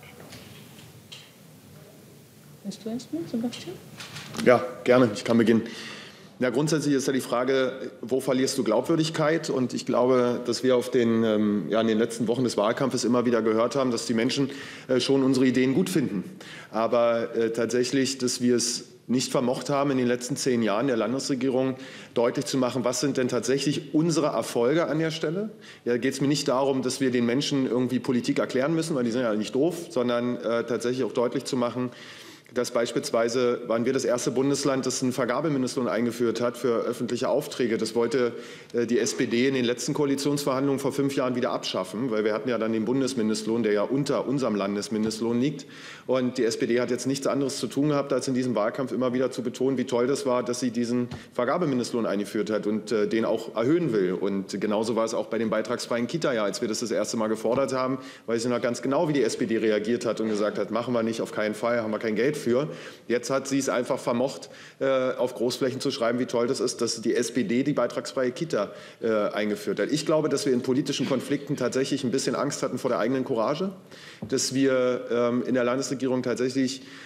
Speaker 3: Willst du erstmal, Sebastian?
Speaker 5: Ja, gerne. Ich kann beginnen. Ja, grundsätzlich ist ja die Frage, wo verlierst du Glaubwürdigkeit? Und ich glaube, dass wir in den letzten Wochen des Wahlkampfes immer wieder gehört haben, dass die Menschen schon unsere Ideen gut finden. Aber tatsächlich, dass wir es nicht vermocht haben, in den letzten 10 Jahren der Landesregierung deutlich zu machen, was sind denn tatsächlich unsere Erfolge an der Stelle. Ja, geht es mir nicht darum, dass wir den Menschen irgendwie Politik erklären müssen, weil die sind ja nicht doof, sondern tatsächlich auch deutlich zu machen, dass beispielsweise waren wir das erste Bundesland, das einen Vergabemindestlohn eingeführt hat für öffentliche Aufträge. Das wollte die SPD in den letzten Koalitionsverhandlungen vor 5 Jahren wieder abschaffen, weil wir hatten ja dann den Bundesmindestlohn, der ja unter unserem Landesmindestlohn liegt. Und die SPD hat jetzt nichts anderes zu tun gehabt, als in diesem Wahlkampf immer wieder zu betonen, wie toll das war, dass sie diesen Vergabemindestlohn eingeführt hat und den auch erhöhen will. Und genauso war es auch bei dem beitragsfreien Kita-Jahr, als wir das erste Mal gefordert haben, weil ich noch ganz genau, wie die SPD reagiert hat und gesagt hat, machen wir nicht, auf keinen Fall, haben wir kein Geld für. Jetzt hat sie es einfach vermocht, auf Großflächen zu schreiben, wie toll das ist, dass die SPD die beitragsfreie Kita eingeführt hat. Ich glaube, dass wir in politischen Konflikten tatsächlich ein bisschen Angst hatten vor der eigenen Courage, dass wir in der Landesregierung tatsächlich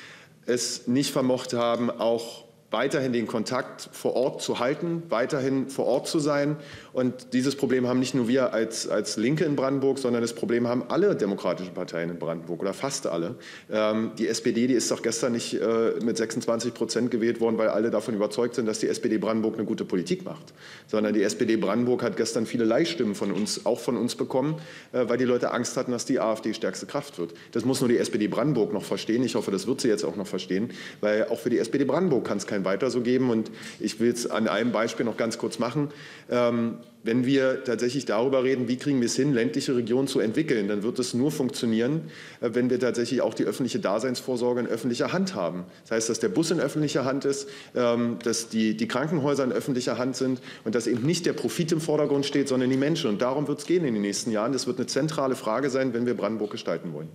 Speaker 5: es nicht vermocht haben, auch weiterhin den Kontakt vor Ort zu halten, weiterhin vor Ort zu sein. Und dieses Problem haben nicht nur wir als Linke in Brandenburg, sondern das Problem haben alle demokratischen Parteien in Brandenburg oder fast alle. Die SPD, die ist doch gestern nicht mit 26% gewählt worden, weil alle davon überzeugt sind, dass die SPD Brandenburg eine gute Politik macht. Sondern die SPD Brandenburg hat gestern viele Leihstimmen von uns, auch von uns bekommen, weil die Leute Angst hatten, dass die AfD stärkste Kraft wird. Das muss nur die SPD Brandenburg noch verstehen. Ich hoffe, das wird sie jetzt auch noch verstehen, weil auch für die SPD Brandenburg kann es kein Weiter so geben. Und ich will es an einem Beispiel noch ganz kurz machen. Wenn wir tatsächlich darüber reden, wie kriegen wir es hin, ländliche Regionen zu entwickeln, dann wird es nur funktionieren, wenn wir tatsächlich auch die öffentliche Daseinsvorsorge in öffentlicher Hand haben. Das heißt, dass der Bus in öffentlicher Hand ist, dass die Krankenhäuser in öffentlicher Hand sind und dass eben nicht der Profit im Vordergrund steht, sondern die Menschen. Und darum wird es gehen in den nächsten Jahren. Das wird eine zentrale Frage sein, wenn wir Brandenburg gestalten wollen.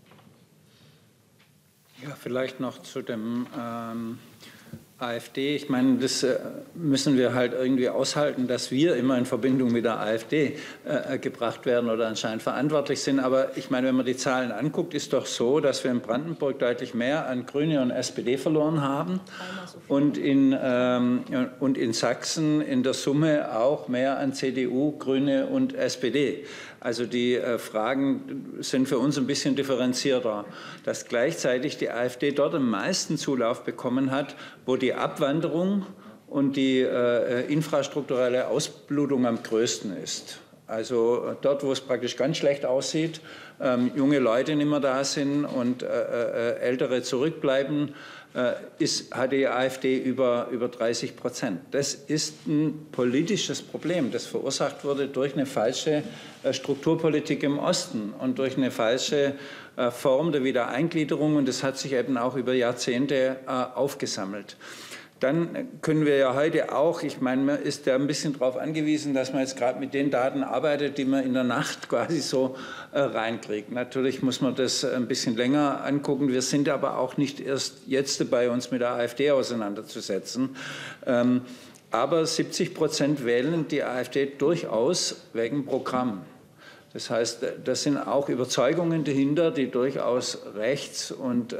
Speaker 1: Ja, vielleicht noch zu dem AfD. Ich meine, das müssen wir halt irgendwie aushalten, dass wir immer in Verbindung mit der AfD gebracht werden oder anscheinend verantwortlich sind. Aber ich meine, wenn man die Zahlen anguckt, ist doch so, dass wir in Brandenburg deutlich mehr an Grüne und SPD verloren haben und in Sachsen in der Summe auch mehr an CDU, Grüne und SPD. Also die Fragen sind für uns ein bisschen differenzierter. Dass gleichzeitig die AfD dort am meisten Zulauf bekommen hat, wo die Abwanderung und die infrastrukturelle Ausblutung am größten ist. Also dort, wo es praktisch ganz schlecht aussieht, junge Leute nicht mehr da sind und Ältere zurückbleiben, hat die AfD über 30%. Das ist ein politisches Problem, das verursacht wurde durch eine falsche Strukturpolitik im Osten und durch eine falsche Form der Wiedereingliederung. Und das hat sich eben auch über Jahrzehnte aufgesammelt. Dann können wir ja heute auch, ich meine, man ist ja ein bisschen darauf angewiesen, dass man jetzt gerade mit den Daten arbeitet, die man in der Nacht quasi so reinkriegt. Natürlich muss man das ein bisschen länger angucken. Wir sind aber auch nicht erst jetzt dabei, uns mit der AfD auseinanderzusetzen. Aber 70% wählen die AfD durchaus wegen Programm. Das heißt, das sind auch Überzeugungen dahinter, die durchaus rechts und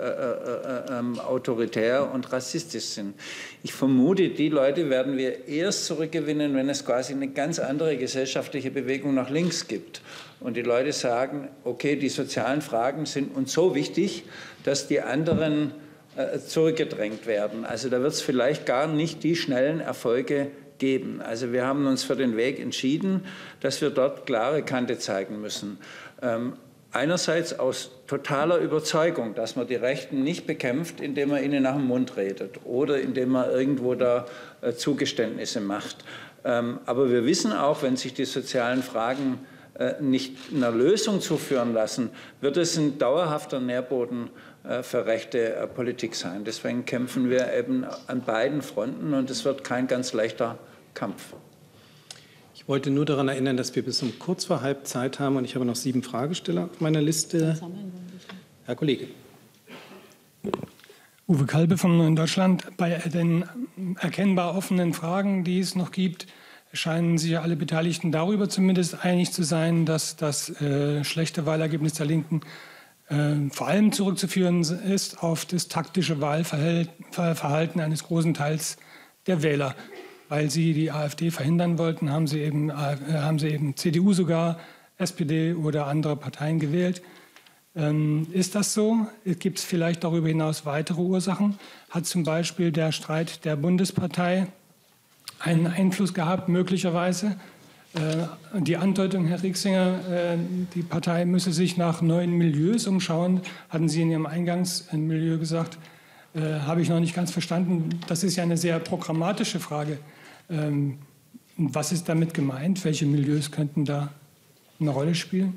Speaker 1: autoritär und rassistisch sind. Ich vermute, die Leute werden wir erst zurückgewinnen, wenn es quasi eine ganz andere gesellschaftliche Bewegung nach links gibt. Und die Leute sagen, okay, die sozialen Fragen sind uns so wichtig, dass die anderen zurückgedrängt werden. Also da wird es vielleicht gar nicht die schnellen Erfolge geben. Also wir haben uns für den Weg entschieden, dass wir dort klare Kante zeigen müssen. Einerseits aus totaler Überzeugung, dass man die Rechten nicht bekämpft, indem man ihnen nach dem Mund redet oder indem man irgendwo da Zugeständnisse macht. Aber wir wissen auch, wenn sich die sozialen Fragen nicht einer Lösung zuführen lassen, wird es ein dauerhafter Nährboden für rechte Politik sein. Deswegen kämpfen wir eben an beiden Fronten und es wird kein ganz leichter Kampf.
Speaker 2: Ich wollte nur daran erinnern, dass wir bis um kurz vor halb Zeit haben und ich habe noch 7 Fragesteller auf meiner Liste. Herr Kollege.
Speaker 13: Uwe Kalbe vom Neuen Deutschland. Bei den erkennbar offenen Fragen, die es noch gibt, scheinen sich alle Beteiligten darüber zumindest einig zu sein, dass das schlechte Wahlergebnis der Linken vor allem zurückzuführen ist auf das taktische Wahlverhalten eines großen Teils der Wähler. Weil sie die AfD verhindern wollten, haben sie eben CDU sogar, SPD oder andere Parteien gewählt. Ist das so? Gibt es vielleicht darüber hinaus weitere Ursachen? Hat zum Beispiel der Streit der Bundespartei einen Einfluss gehabt, möglicherweise? Die Andeutung, Herr Rixinger, die Partei müsse sich nach neuen Milieus umschauen, hatten Sie in Ihrem Eingangsmilieu gesagt, habe ich noch nicht ganz verstanden. Das ist ja eine sehr programmatische Frage. Was ist damit gemeint? Welche Milieus könnten da eine Rolle spielen?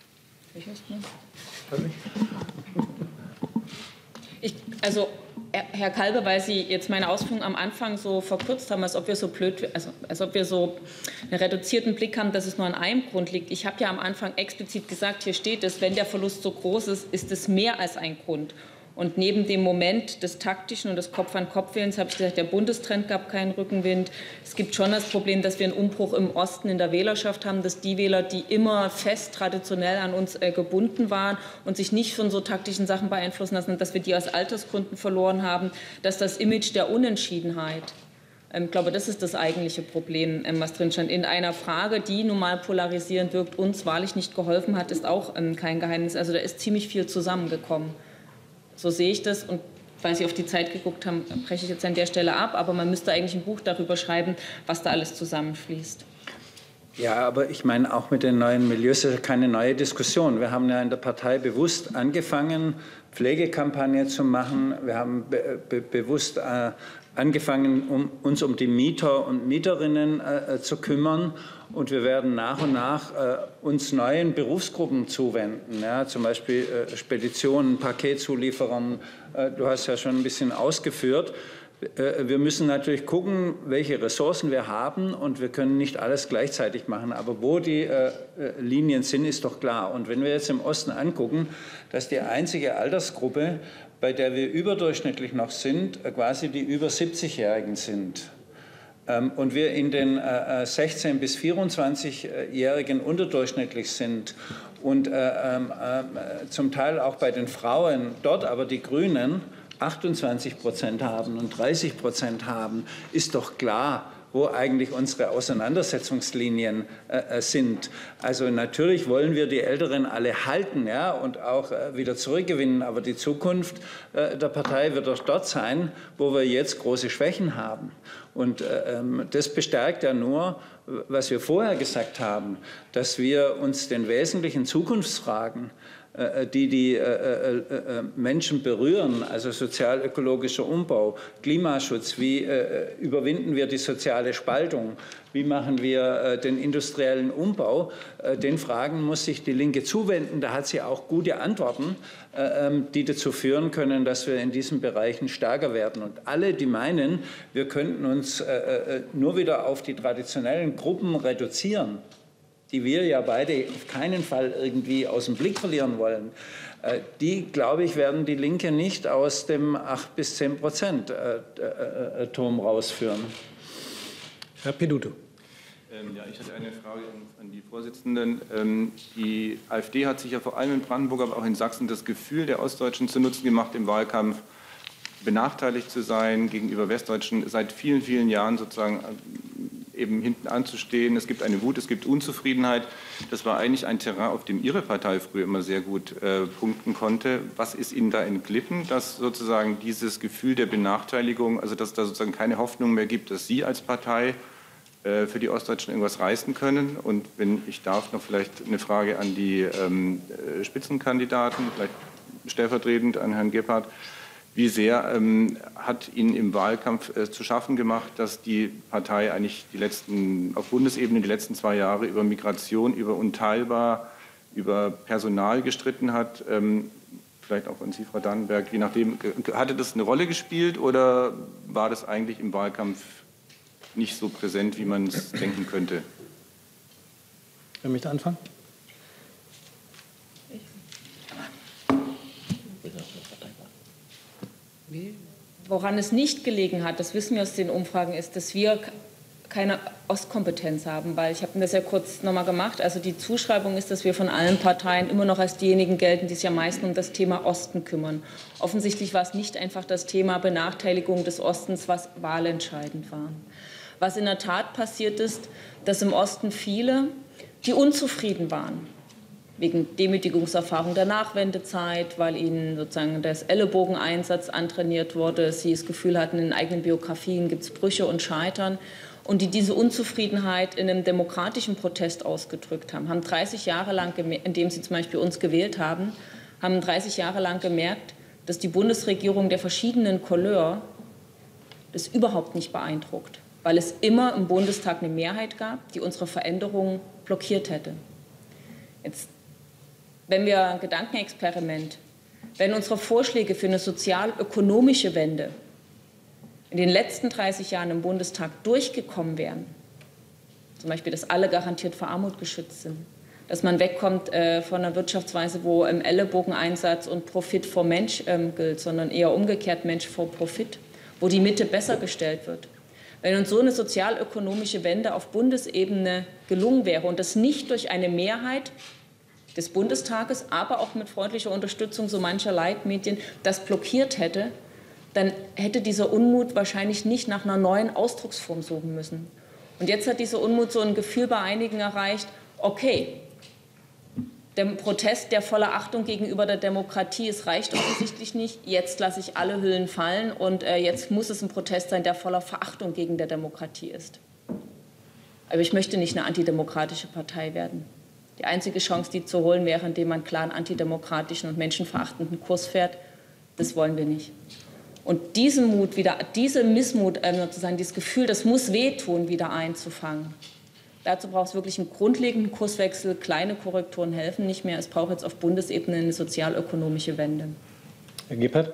Speaker 3: Also Herr Kalbe, weil Sie jetzt meine Ausführungen am Anfang so verkürzt haben, als ob wir so als ob wir so einen reduzierten Blick haben, dass es nur an einem Grund liegt. Ich habe ja am Anfang explizit gesagt, hier steht es, wenn der Verlust so groß ist, ist es mehr als ein Grund. Und neben dem Moment des taktischen und des Kopf-an-Kopf-Wählens habe ich gesagt, der Bundestrend gab keinen Rückenwind. Es gibt schon das Problem, dass wir einen Umbruch im Osten in der Wählerschaft haben, dass die Wähler, die immer fest traditionell an uns gebunden waren und sich nicht von so taktischen Sachen beeinflussen lassen, dass wir die aus Altersgründen verloren haben, dass das Image der Unentschiedenheit, ich glaube, das ist das eigentliche Problem, was drin stand. In einer Frage, die nun mal polarisierend wirkt, uns wahrlich nicht geholfen hat, ist auch kein Geheimnis. Also da ist ziemlich viel zusammengekommen. So sehe ich das, und weil Sie auf die Zeit geguckt haben, breche ich jetzt an der Stelle ab, aber man müsste eigentlich ein Buch darüber schreiben, was da alles zusammenfließt.
Speaker 1: Ja, aber ich meine, auch mit den neuen Milieus ist keine neue Diskussion. Wir haben ja in der Partei bewusst angefangen, Pflegekampagne zu machen. Wir haben bewusst angefangen, uns um die Mieter und Mieterinnen zu kümmern. Und wir werden nach und nach uns neuen Berufsgruppen zuwenden, ja, zum Beispiel Speditionen, Paketzulieferern. Du hast ja schon ein bisschen ausgeführt. Wir müssen natürlich gucken, welche Ressourcen wir haben, und wir können nicht alles gleichzeitig machen. Aber wo die Linien sind, ist doch klar. Und wenn wir jetzt im Osten angucken, dass die einzige Altersgruppe, bei der wir überdurchschnittlich noch sind, quasi die über 70-Jährigen sind. Und wir in den 16- bis 24-Jährigen unterdurchschnittlich sind und zum Teil auch bei den Frauen dort aber die Grünen 28% haben und 30% haben, ist doch klar, wo eigentlich unsere Auseinandersetzungslinien sind. Also natürlich wollen wir die Älteren alle halten, ja, und auch wieder zurückgewinnen. Aber die Zukunft der Partei wird doch dort sein, wo wir jetzt große Schwächen haben. Und das bestärkt ja nur, was wir vorher gesagt haben, dass wir uns den wesentlichen Zukunftsfragen, die Menschen berühren, also sozial-ökologischer Umbau, Klimaschutz, wie überwinden wir die soziale Spaltung, wie machen wir den industriellen Umbau, den Fragen muss sich die Linke zuwenden. Da hat sie auch gute Antworten, die dazu führen können, dass wir in diesen Bereichen stärker werden. Und alle, die meinen, wir könnten uns nur wieder auf die traditionellen Gruppen reduzieren, die wir ja beide auf keinen Fall irgendwie aus dem Blick verlieren wollen, die, glaube ich, werden die Linke nicht aus dem 8 bis 10% Turm rausführen.
Speaker 2: Herr Peduto.
Speaker 14: Ja, ich hatte eine Frage an die Vorsitzenden. Die AfD hat sich ja vor allem in Brandenburg, aber auch in Sachsen das Gefühl der Ostdeutschen zu Nutzen gemacht, im Wahlkampf benachteiligt zu sein, gegenüber Westdeutschen seit vielen, vielen Jahren sozusagen eben hinten anzustehen. Es gibt eine Wut, es gibt Unzufriedenheit. Das war eigentlich ein Terrain, auf dem Ihre Partei früher immer sehr gut punkten konnte. Was ist Ihnen da entglitten, dass sozusagen dieses Gefühl der Benachteiligung, also dass da sozusagen keine Hoffnung mehr gibt, dass Sie als Partei für die Ostdeutschen irgendwas reißen können? Und wenn ich darf, noch vielleicht eine Frage an die Spitzenkandidaten, vielleicht stellvertretend an Herrn Gebhardt. Wie sehr hat Ihnen im Wahlkampf zu schaffen gemacht, dass die Partei eigentlich auf Bundesebene die letzten 2 Jahre über Migration, über unteilbar, über Personal gestritten hat? Vielleicht auch an Sie, Frau Dannenberg. Je nachdem, hatte das eine Rolle gespielt oder war das eigentlich im Wahlkampf nicht so präsent, wie man es denken könnte?
Speaker 2: Wer möchte anfangen?
Speaker 3: Woran es nicht gelegen hat, das wissen wir aus den Umfragen, ist, dass wir keine Ostkompetenz haben, weil ich habe das ja kurz nochmal gemacht. Also die Zuschreibung ist, dass wir von allen Parteien immer noch als diejenigen gelten, die sich am meisten um das Thema Osten kümmern. Offensichtlich war es nicht einfach das Thema Benachteiligung des Ostens, was wahlentscheidend war. Was in der Tat passiert ist, dass im Osten viele, die unzufrieden waren, wegen Demütigungserfahrung der Nachwendezeit, weil ihnen sozusagen das Ellenbogeneinsatz antrainiert wurde, sie das Gefühl hatten, in eigenen Biografien gibt es Brüche und Scheitern, und die diese Unzufriedenheit in einem demokratischen Protest ausgedrückt haben 30 Jahre lang, indem sie zum Beispiel uns gewählt haben 30 Jahre lang gemerkt, dass die Bundesregierung der verschiedenen Couleur das überhaupt nicht beeindruckt, weil es immer im Bundestag eine Mehrheit gab, die unsere Veränderungen blockiert hätte. Jetzt, wenn wir ein Gedankenexperiment, wenn unsere Vorschläge für eine sozial-ökonomische Wende in den letzten 30 Jahren im Bundestag durchgekommen wären, zum Beispiel, dass alle garantiert vor Armut geschützt sind, dass man wegkommt von einer Wirtschaftsweise, wo Ellenbogeneinsatz und Profit vor Mensch gilt, sondern eher umgekehrt Mensch vor Profit, wo die Mitte besser gestellt wird. Wenn uns so eine sozialökonomische Wende auf Bundesebene gelungen wäre und das nicht durch eine Mehrheit des Bundestages, aber auch mit freundlicher Unterstützung so mancher Leitmedien das blockiert hätte, dann hätte dieser Unmut wahrscheinlich nicht nach einer neuen Ausdrucksform suchen müssen. Und jetzt hat dieser Unmut so ein Gefühl bei einigen erreicht, okay, der Protest, der voller Achtung gegenüber der Demokratie ist, reicht offensichtlich nicht. Jetzt lasse ich alle Hüllen fallen und jetzt muss es ein Protest sein, der voller Verachtung gegen der Demokratie ist. Aber ich möchte nicht eine antidemokratische Partei werden. Die einzige Chance, die zu holen wäre, indem man klar einen antidemokratischen und menschenverachtenden Kurs fährt. Das wollen wir nicht. Und diesen Mut wieder, diesen Missmut, sozusagen dieses Gefühl, das muss wehtun, wieder einzufangen. Dazu braucht es wirklich einen grundlegenden Kurswechsel. Kleine Korrekturen helfen nicht mehr. Es braucht jetzt auf Bundesebene eine sozialökonomische Wende.
Speaker 2: Herr Gebhardt?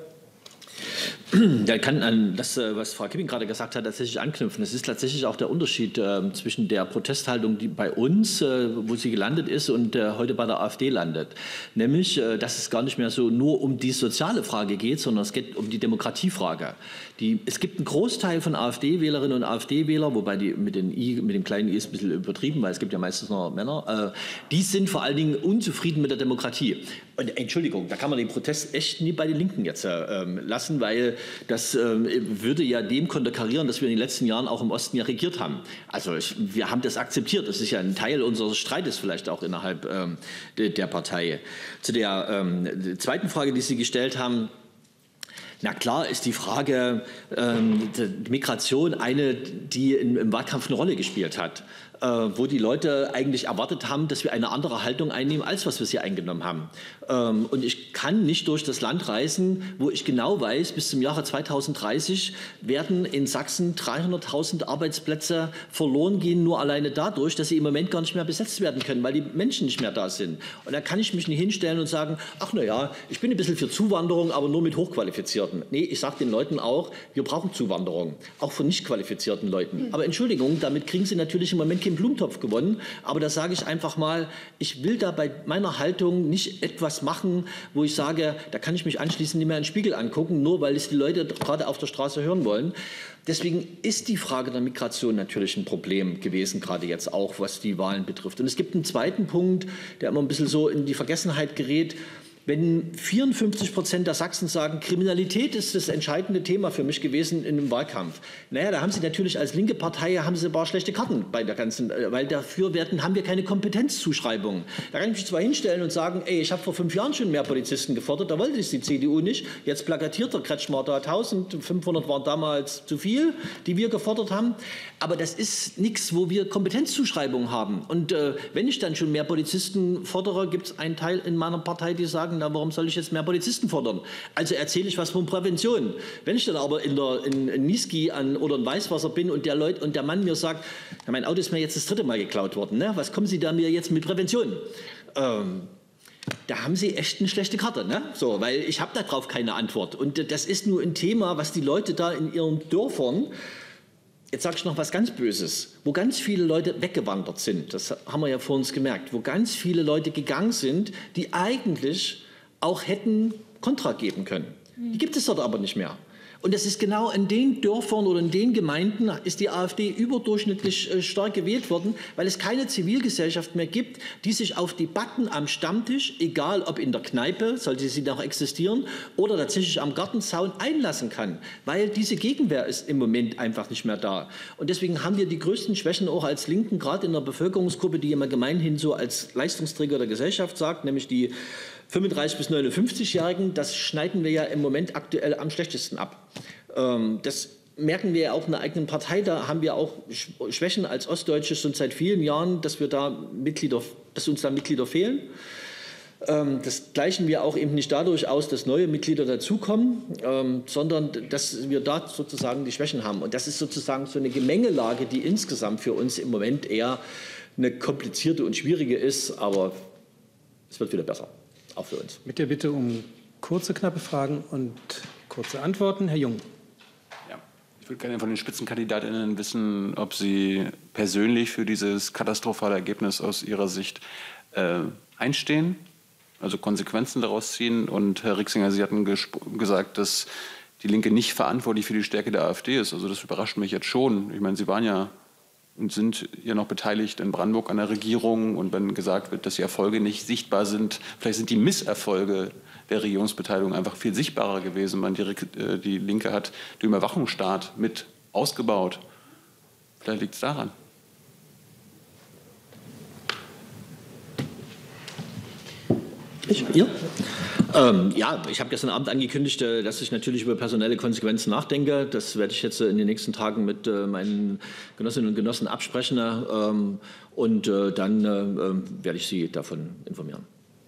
Speaker 11: Da kann an das, was Frau Kipping gerade gesagt hat, tatsächlich anknüpfen. Es ist tatsächlich auch der Unterschied zwischen der Protesthaltung, die bei uns, wo sie gelandet ist, und heute bei der AfD landet. Nämlich, dass es gar nicht mehr so nur um die soziale Frage geht, sondern es geht um die Demokratiefrage. Es gibt einen Großteil von AfD-Wählerinnen und AfD-Wähler, wobei die mit dem kleinen I ist ein bisschen übertrieben, weil es gibt ja meistens noch Männer, die sind vor allen Dingen unzufrieden mit der Demokratie. Und Entschuldigung, da kann man den Protest echt nie bei den Linken jetzt lassen, weil das würde ja dem konterkarieren, dass wir in den letzten Jahren auch im Osten ja regiert haben. Also wir haben das akzeptiert. Das ist ja ein Teil unseres Streites vielleicht auch innerhalb der Partei. Zu der zweiten Frage, die Sie gestellt haben. Na klar ist die Frage die Migration eine, die im Wahlkampf eine Rolle gespielt hat, wo die Leute eigentlich erwartet haben, dass wir eine andere Haltung einnehmen, als was wir sie eingenommen haben. Und ich kann nicht durch das Land reisen, wo ich genau weiß, bis zum Jahre 2030 werden in Sachsen 300.000 Arbeitsplätze verloren gehen, nur alleine dadurch, dass sie im Moment gar nicht mehr besetzt werden können, weil die Menschen nicht mehr da sind. Und da kann ich mich nicht hinstellen und sagen, ach na ja, ich bin ein bisschen für Zuwanderung, aber nur mit Hochqualifizierten. Nee, ich sage den Leuten auch, wir brauchen Zuwanderung, auch von nicht qualifizierten Leuten. Aber Entschuldigung, damit kriegen sie natürlich im Moment keinen Blumentopf gewonnen. Aber da sage ich einfach mal, ich will da bei meiner Haltung nicht etwas machen, wo ich sage, da kann ich mich anschließend nicht mehr in den Spiegel angucken, nur weil es die Leute gerade auf der Straße hören wollen. Deswegen ist die Frage der Migration natürlich ein Problem gewesen, gerade jetzt auch, was die Wahlen betrifft. Und es gibt einen zweiten Punkt, der immer ein bisschen so in die Vergessenheit gerät. Wenn 54% der Sachsen sagen, Kriminalität ist das entscheidende Thema für mich gewesen in einem Wahlkampf. Naja, da haben Sie natürlich als linke Partei haben Sie ein paar schlechte Karten bei der ganzen, weil dafür haben wir keine Kompetenzzuschreibung. Da kann ich mich zwar hinstellen und sagen, ey, ich habe vor 5 Jahren schon mehr Polizisten gefordert, da wollte es die CDU nicht. Jetzt plakatiert der Kretschmer da 1500 waren damals zu viel, die wir gefordert haben. Aber das ist nichts, wo wir Kompetenzzuschreibung haben. Und wenn ich dann schon mehr Polizisten fordere, gibt es einen Teil in meiner Partei, die sagen, na, warum soll ich jetzt mehr Polizisten fordern? Also erzähle ich was von Prävention. Wenn ich dann aber in Niesky oder in Weißwasser bin und der Mann mir sagt, ja, mein Auto ist mir jetzt das 3. Mal geklaut worden, ne? Was kommen Sie da mir jetzt mit Prävention? Da haben Sie echt eine schlechte Karte, ne? So, weil ich habe darauf keine Antwort. Und das ist nur ein Thema, was die Leute da in ihren Dörfern, jetzt sage ich noch was ganz Böses, wo ganz viele Leute weggewandert sind, das haben wir ja vor uns gemerkt, wo ganz viele Leute gegangen sind, die eigentlich auch hätten Kontra geben können. Die gibt es dort aber nicht mehr. Und das ist genau in den Dörfern oder in den Gemeinden ist die AfD überdurchschnittlich stark gewählt worden, weil es keine Zivilgesellschaft mehr gibt, die sich auf Debatten am Stammtisch, egal ob in der Kneipe, sollte sie noch existieren, oder tatsächlich am Gartenzaun einlassen kann, weil diese Gegenwehr ist im Moment einfach nicht mehr da. Und deswegen haben wir die größten Schwächen auch als Linken, gerade in der Bevölkerungsgruppe, die immer gemeinhin so als Leistungsträger der Gesellschaft sagt, nämlich die 35- bis 59-Jährigen, das schneiden wir ja im Moment aktuell am schlechtesten ab. Das merken wir ja auch in der eigenen Partei, da haben wir auch Schwächen als Ostdeutsche schon seit vielen Jahren, dass uns da Mitglieder fehlen. Das gleichen wir auch eben nicht dadurch aus, dass neue Mitglieder dazukommen, sondern dass wir da sozusagen die Schwächen haben. Und das ist sozusagen so eine Gemengelage, die insgesamt für uns im Moment eher eine komplizierte und schwierige ist, aber es wird wieder besser. Auch für uns.
Speaker 2: Mit der Bitte um kurze, knappe Fragen und kurze Antworten. Herr Jung.
Speaker 15: Ja, ich würde gerne von den SpitzenkandidatInnen wissen, ob Sie persönlich für dieses katastrophale Ergebnis aus Ihrer Sicht einstehen, also Konsequenzen daraus ziehen. Und Herr Rixinger, Sie hatten gesagt, dass die Linke nicht verantwortlich für die Stärke der AfD ist. Also das überrascht mich jetzt schon. Ich meine, Sie waren ja und sind ja noch beteiligt in Brandenburg an der Regierung. Und wenn gesagt wird, dass die Erfolge nicht sichtbar sind, vielleicht sind die Misserfolge der Regierungsbeteiligung einfach viel sichtbarer gewesen. Die Linke hat den Überwachungsstaat mit ausgebaut. Vielleicht liegt es daran.
Speaker 11: Ja, ich habe gestern Abend angekündigt, dass ich natürlich über personelle Konsequenzen nachdenke. Das werde ich jetzt in den nächsten Tagen mit meinen Genossinnen und Genossen absprechen. Und dann werde ich Sie davon informieren.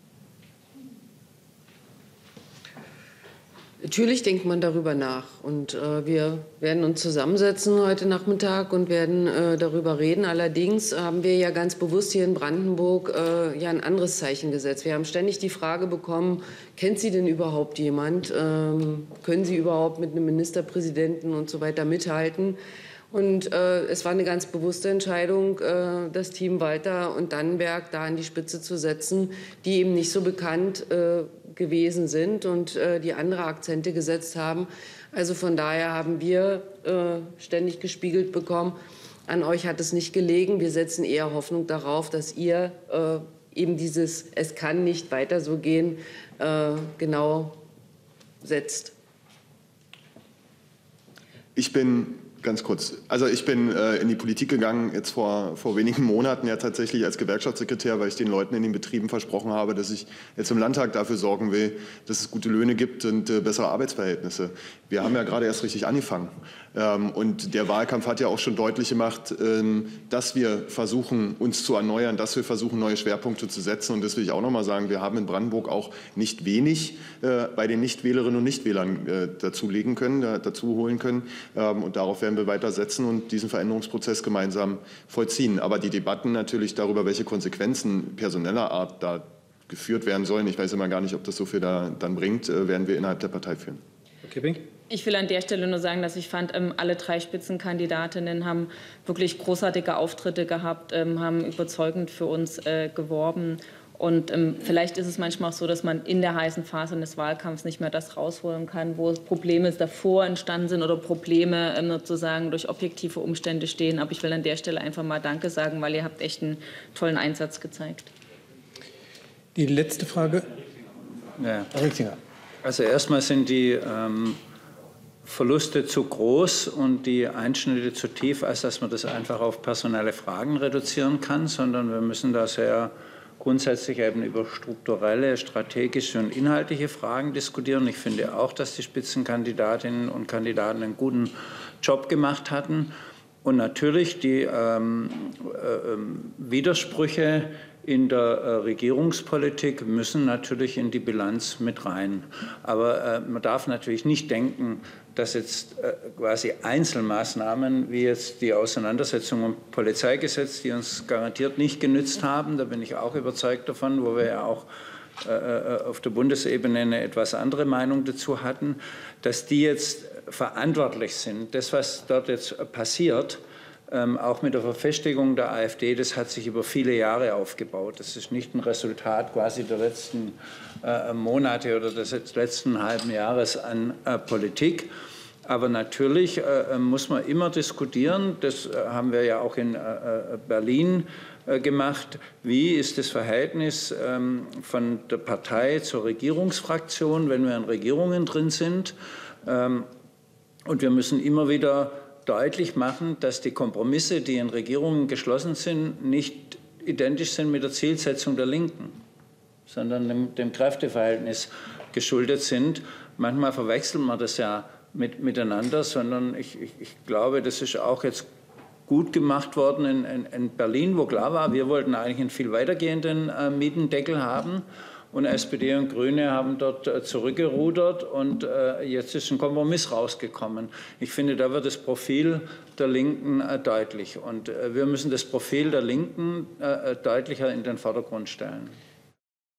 Speaker 4: Natürlich denkt man darüber nach. Und wir werden uns zusammensetzen heute Nachmittag und werden darüber reden. Allerdings haben wir ja ganz bewusst hier in Brandenburg ja ein anderes Zeichen gesetzt. Wir haben ständig die Frage bekommen, kennt sie denn überhaupt jemand? Können Sie überhaupt mit einem Ministerpräsidenten und so weiter mithalten? Und es war eine ganz bewusste Entscheidung, das Team Walter und Dannenberg da an die Spitze zu setzen, die eben nicht so bekannt gewesen sind und die andere Akzente gesetzt haben. Also von daher haben wir ständig gespiegelt bekommen, an euch hat es nicht gelegen. Wir setzen eher Hoffnung darauf, dass ihr eben dieses "Es kann nicht weiter so gehen" genau setzt.
Speaker 5: Ganz kurz. Also ich bin in die Politik gegangen, jetzt vor wenigen Monaten ja tatsächlich als Gewerkschaftssekretär, weil ich den Leuten in den Betrieben versprochen habe, dass ich jetzt im Landtag dafür sorgen will, dass es gute Löhne gibt und bessere Arbeitsverhältnisse. Wir haben ja gerade erst richtig angefangen. Und der Wahlkampf hat ja auch schon deutlich gemacht, dass wir versuchen, uns zu erneuern, dass wir versuchen, neue Schwerpunkte zu setzen. Und das will ich auch noch mal sagen, wir haben in Brandenburg auch nicht wenig bei den Nichtwählerinnen und Nichtwählern dazu holen können. Und darauf werden wir weiter setzen und diesen Veränderungsprozess gemeinsam vollziehen. Aber die Debatten natürlich darüber, welche Konsequenzen personeller Art da geführt werden sollen, ich weiß immer gar nicht, ob das so viel da dann bringt, werden wir innerhalb der Partei führen.
Speaker 2: Okay,
Speaker 3: ich will an der Stelle nur sagen, dass ich fand, alle drei Spitzenkandidatinnen haben wirklich großartige Auftritte gehabt, haben überzeugend für uns geworben. Und vielleicht ist es manchmal auch so, dass man in der heißen Phase des Wahlkampfs nicht mehr das rausholen kann, wo Probleme davor entstanden sind oder Probleme sozusagen durch objektive Umstände stehen. Aber ich will an der Stelle einfach mal Danke sagen, weil ihr habt echt einen tollen Einsatz gezeigt.
Speaker 2: Die letzte Frage.
Speaker 1: Ja. Also erstmal sind die Verluste zu groß und die Einschnitte zu tief, als dass man das einfach auf personelle Fragen reduzieren kann, sondern wir müssen da sehr grundsätzlich eben über strukturelle, strategische und inhaltliche Fragen diskutieren. Ich finde auch, dass die Spitzenkandidatinnen und Kandidaten einen guten Job gemacht hatten. Und natürlich die Widersprüche in der Regierungspolitik müssen natürlich in die Bilanz mit rein. Aber man darf natürlich nicht denken, dass jetzt quasi Einzelmaßnahmen wie jetzt die Auseinandersetzung um Polizeigesetz, die uns garantiert nicht genützt haben, da bin ich auch überzeugt davon, wo wir ja auch auf der Bundesebene eine etwas andere Meinung dazu hatten, dass die jetzt verantwortlich sind. Das, was dort jetzt passiert, auch mit der Verfestigung der AfD, das hat sich über viele Jahre aufgebaut. Das ist nicht ein Resultat quasi der letzten Monate oder des letzten halben Jahres an Politik. Aber natürlich muss man immer diskutieren, das haben wir ja auch in Berlin gemacht, wie ist das Verhältnis von der Partei zur Regierungsfraktion, wenn wir in Regierungen drin sind. Und wir müssen immer wieder deutlich machen, dass die Kompromisse, die in Regierungen geschlossen sind, nicht identisch sind mit der Zielsetzung der Linken, sondern dem Kräfteverhältnis geschuldet sind. Manchmal verwechselt man das ja miteinander, sondern ich glaube, das ist auch jetzt gut gemacht worden in Berlin, wo klar war, wir wollten eigentlich einen viel weitergehenden Mietendeckel haben. Und SPD und Grüne haben dort zurückgerudert und jetzt ist ein Kompromiss rausgekommen. Ich finde, da wird das Profil der Linken deutlich. Und wir müssen das Profil der Linken deutlicher in den Vordergrund stellen.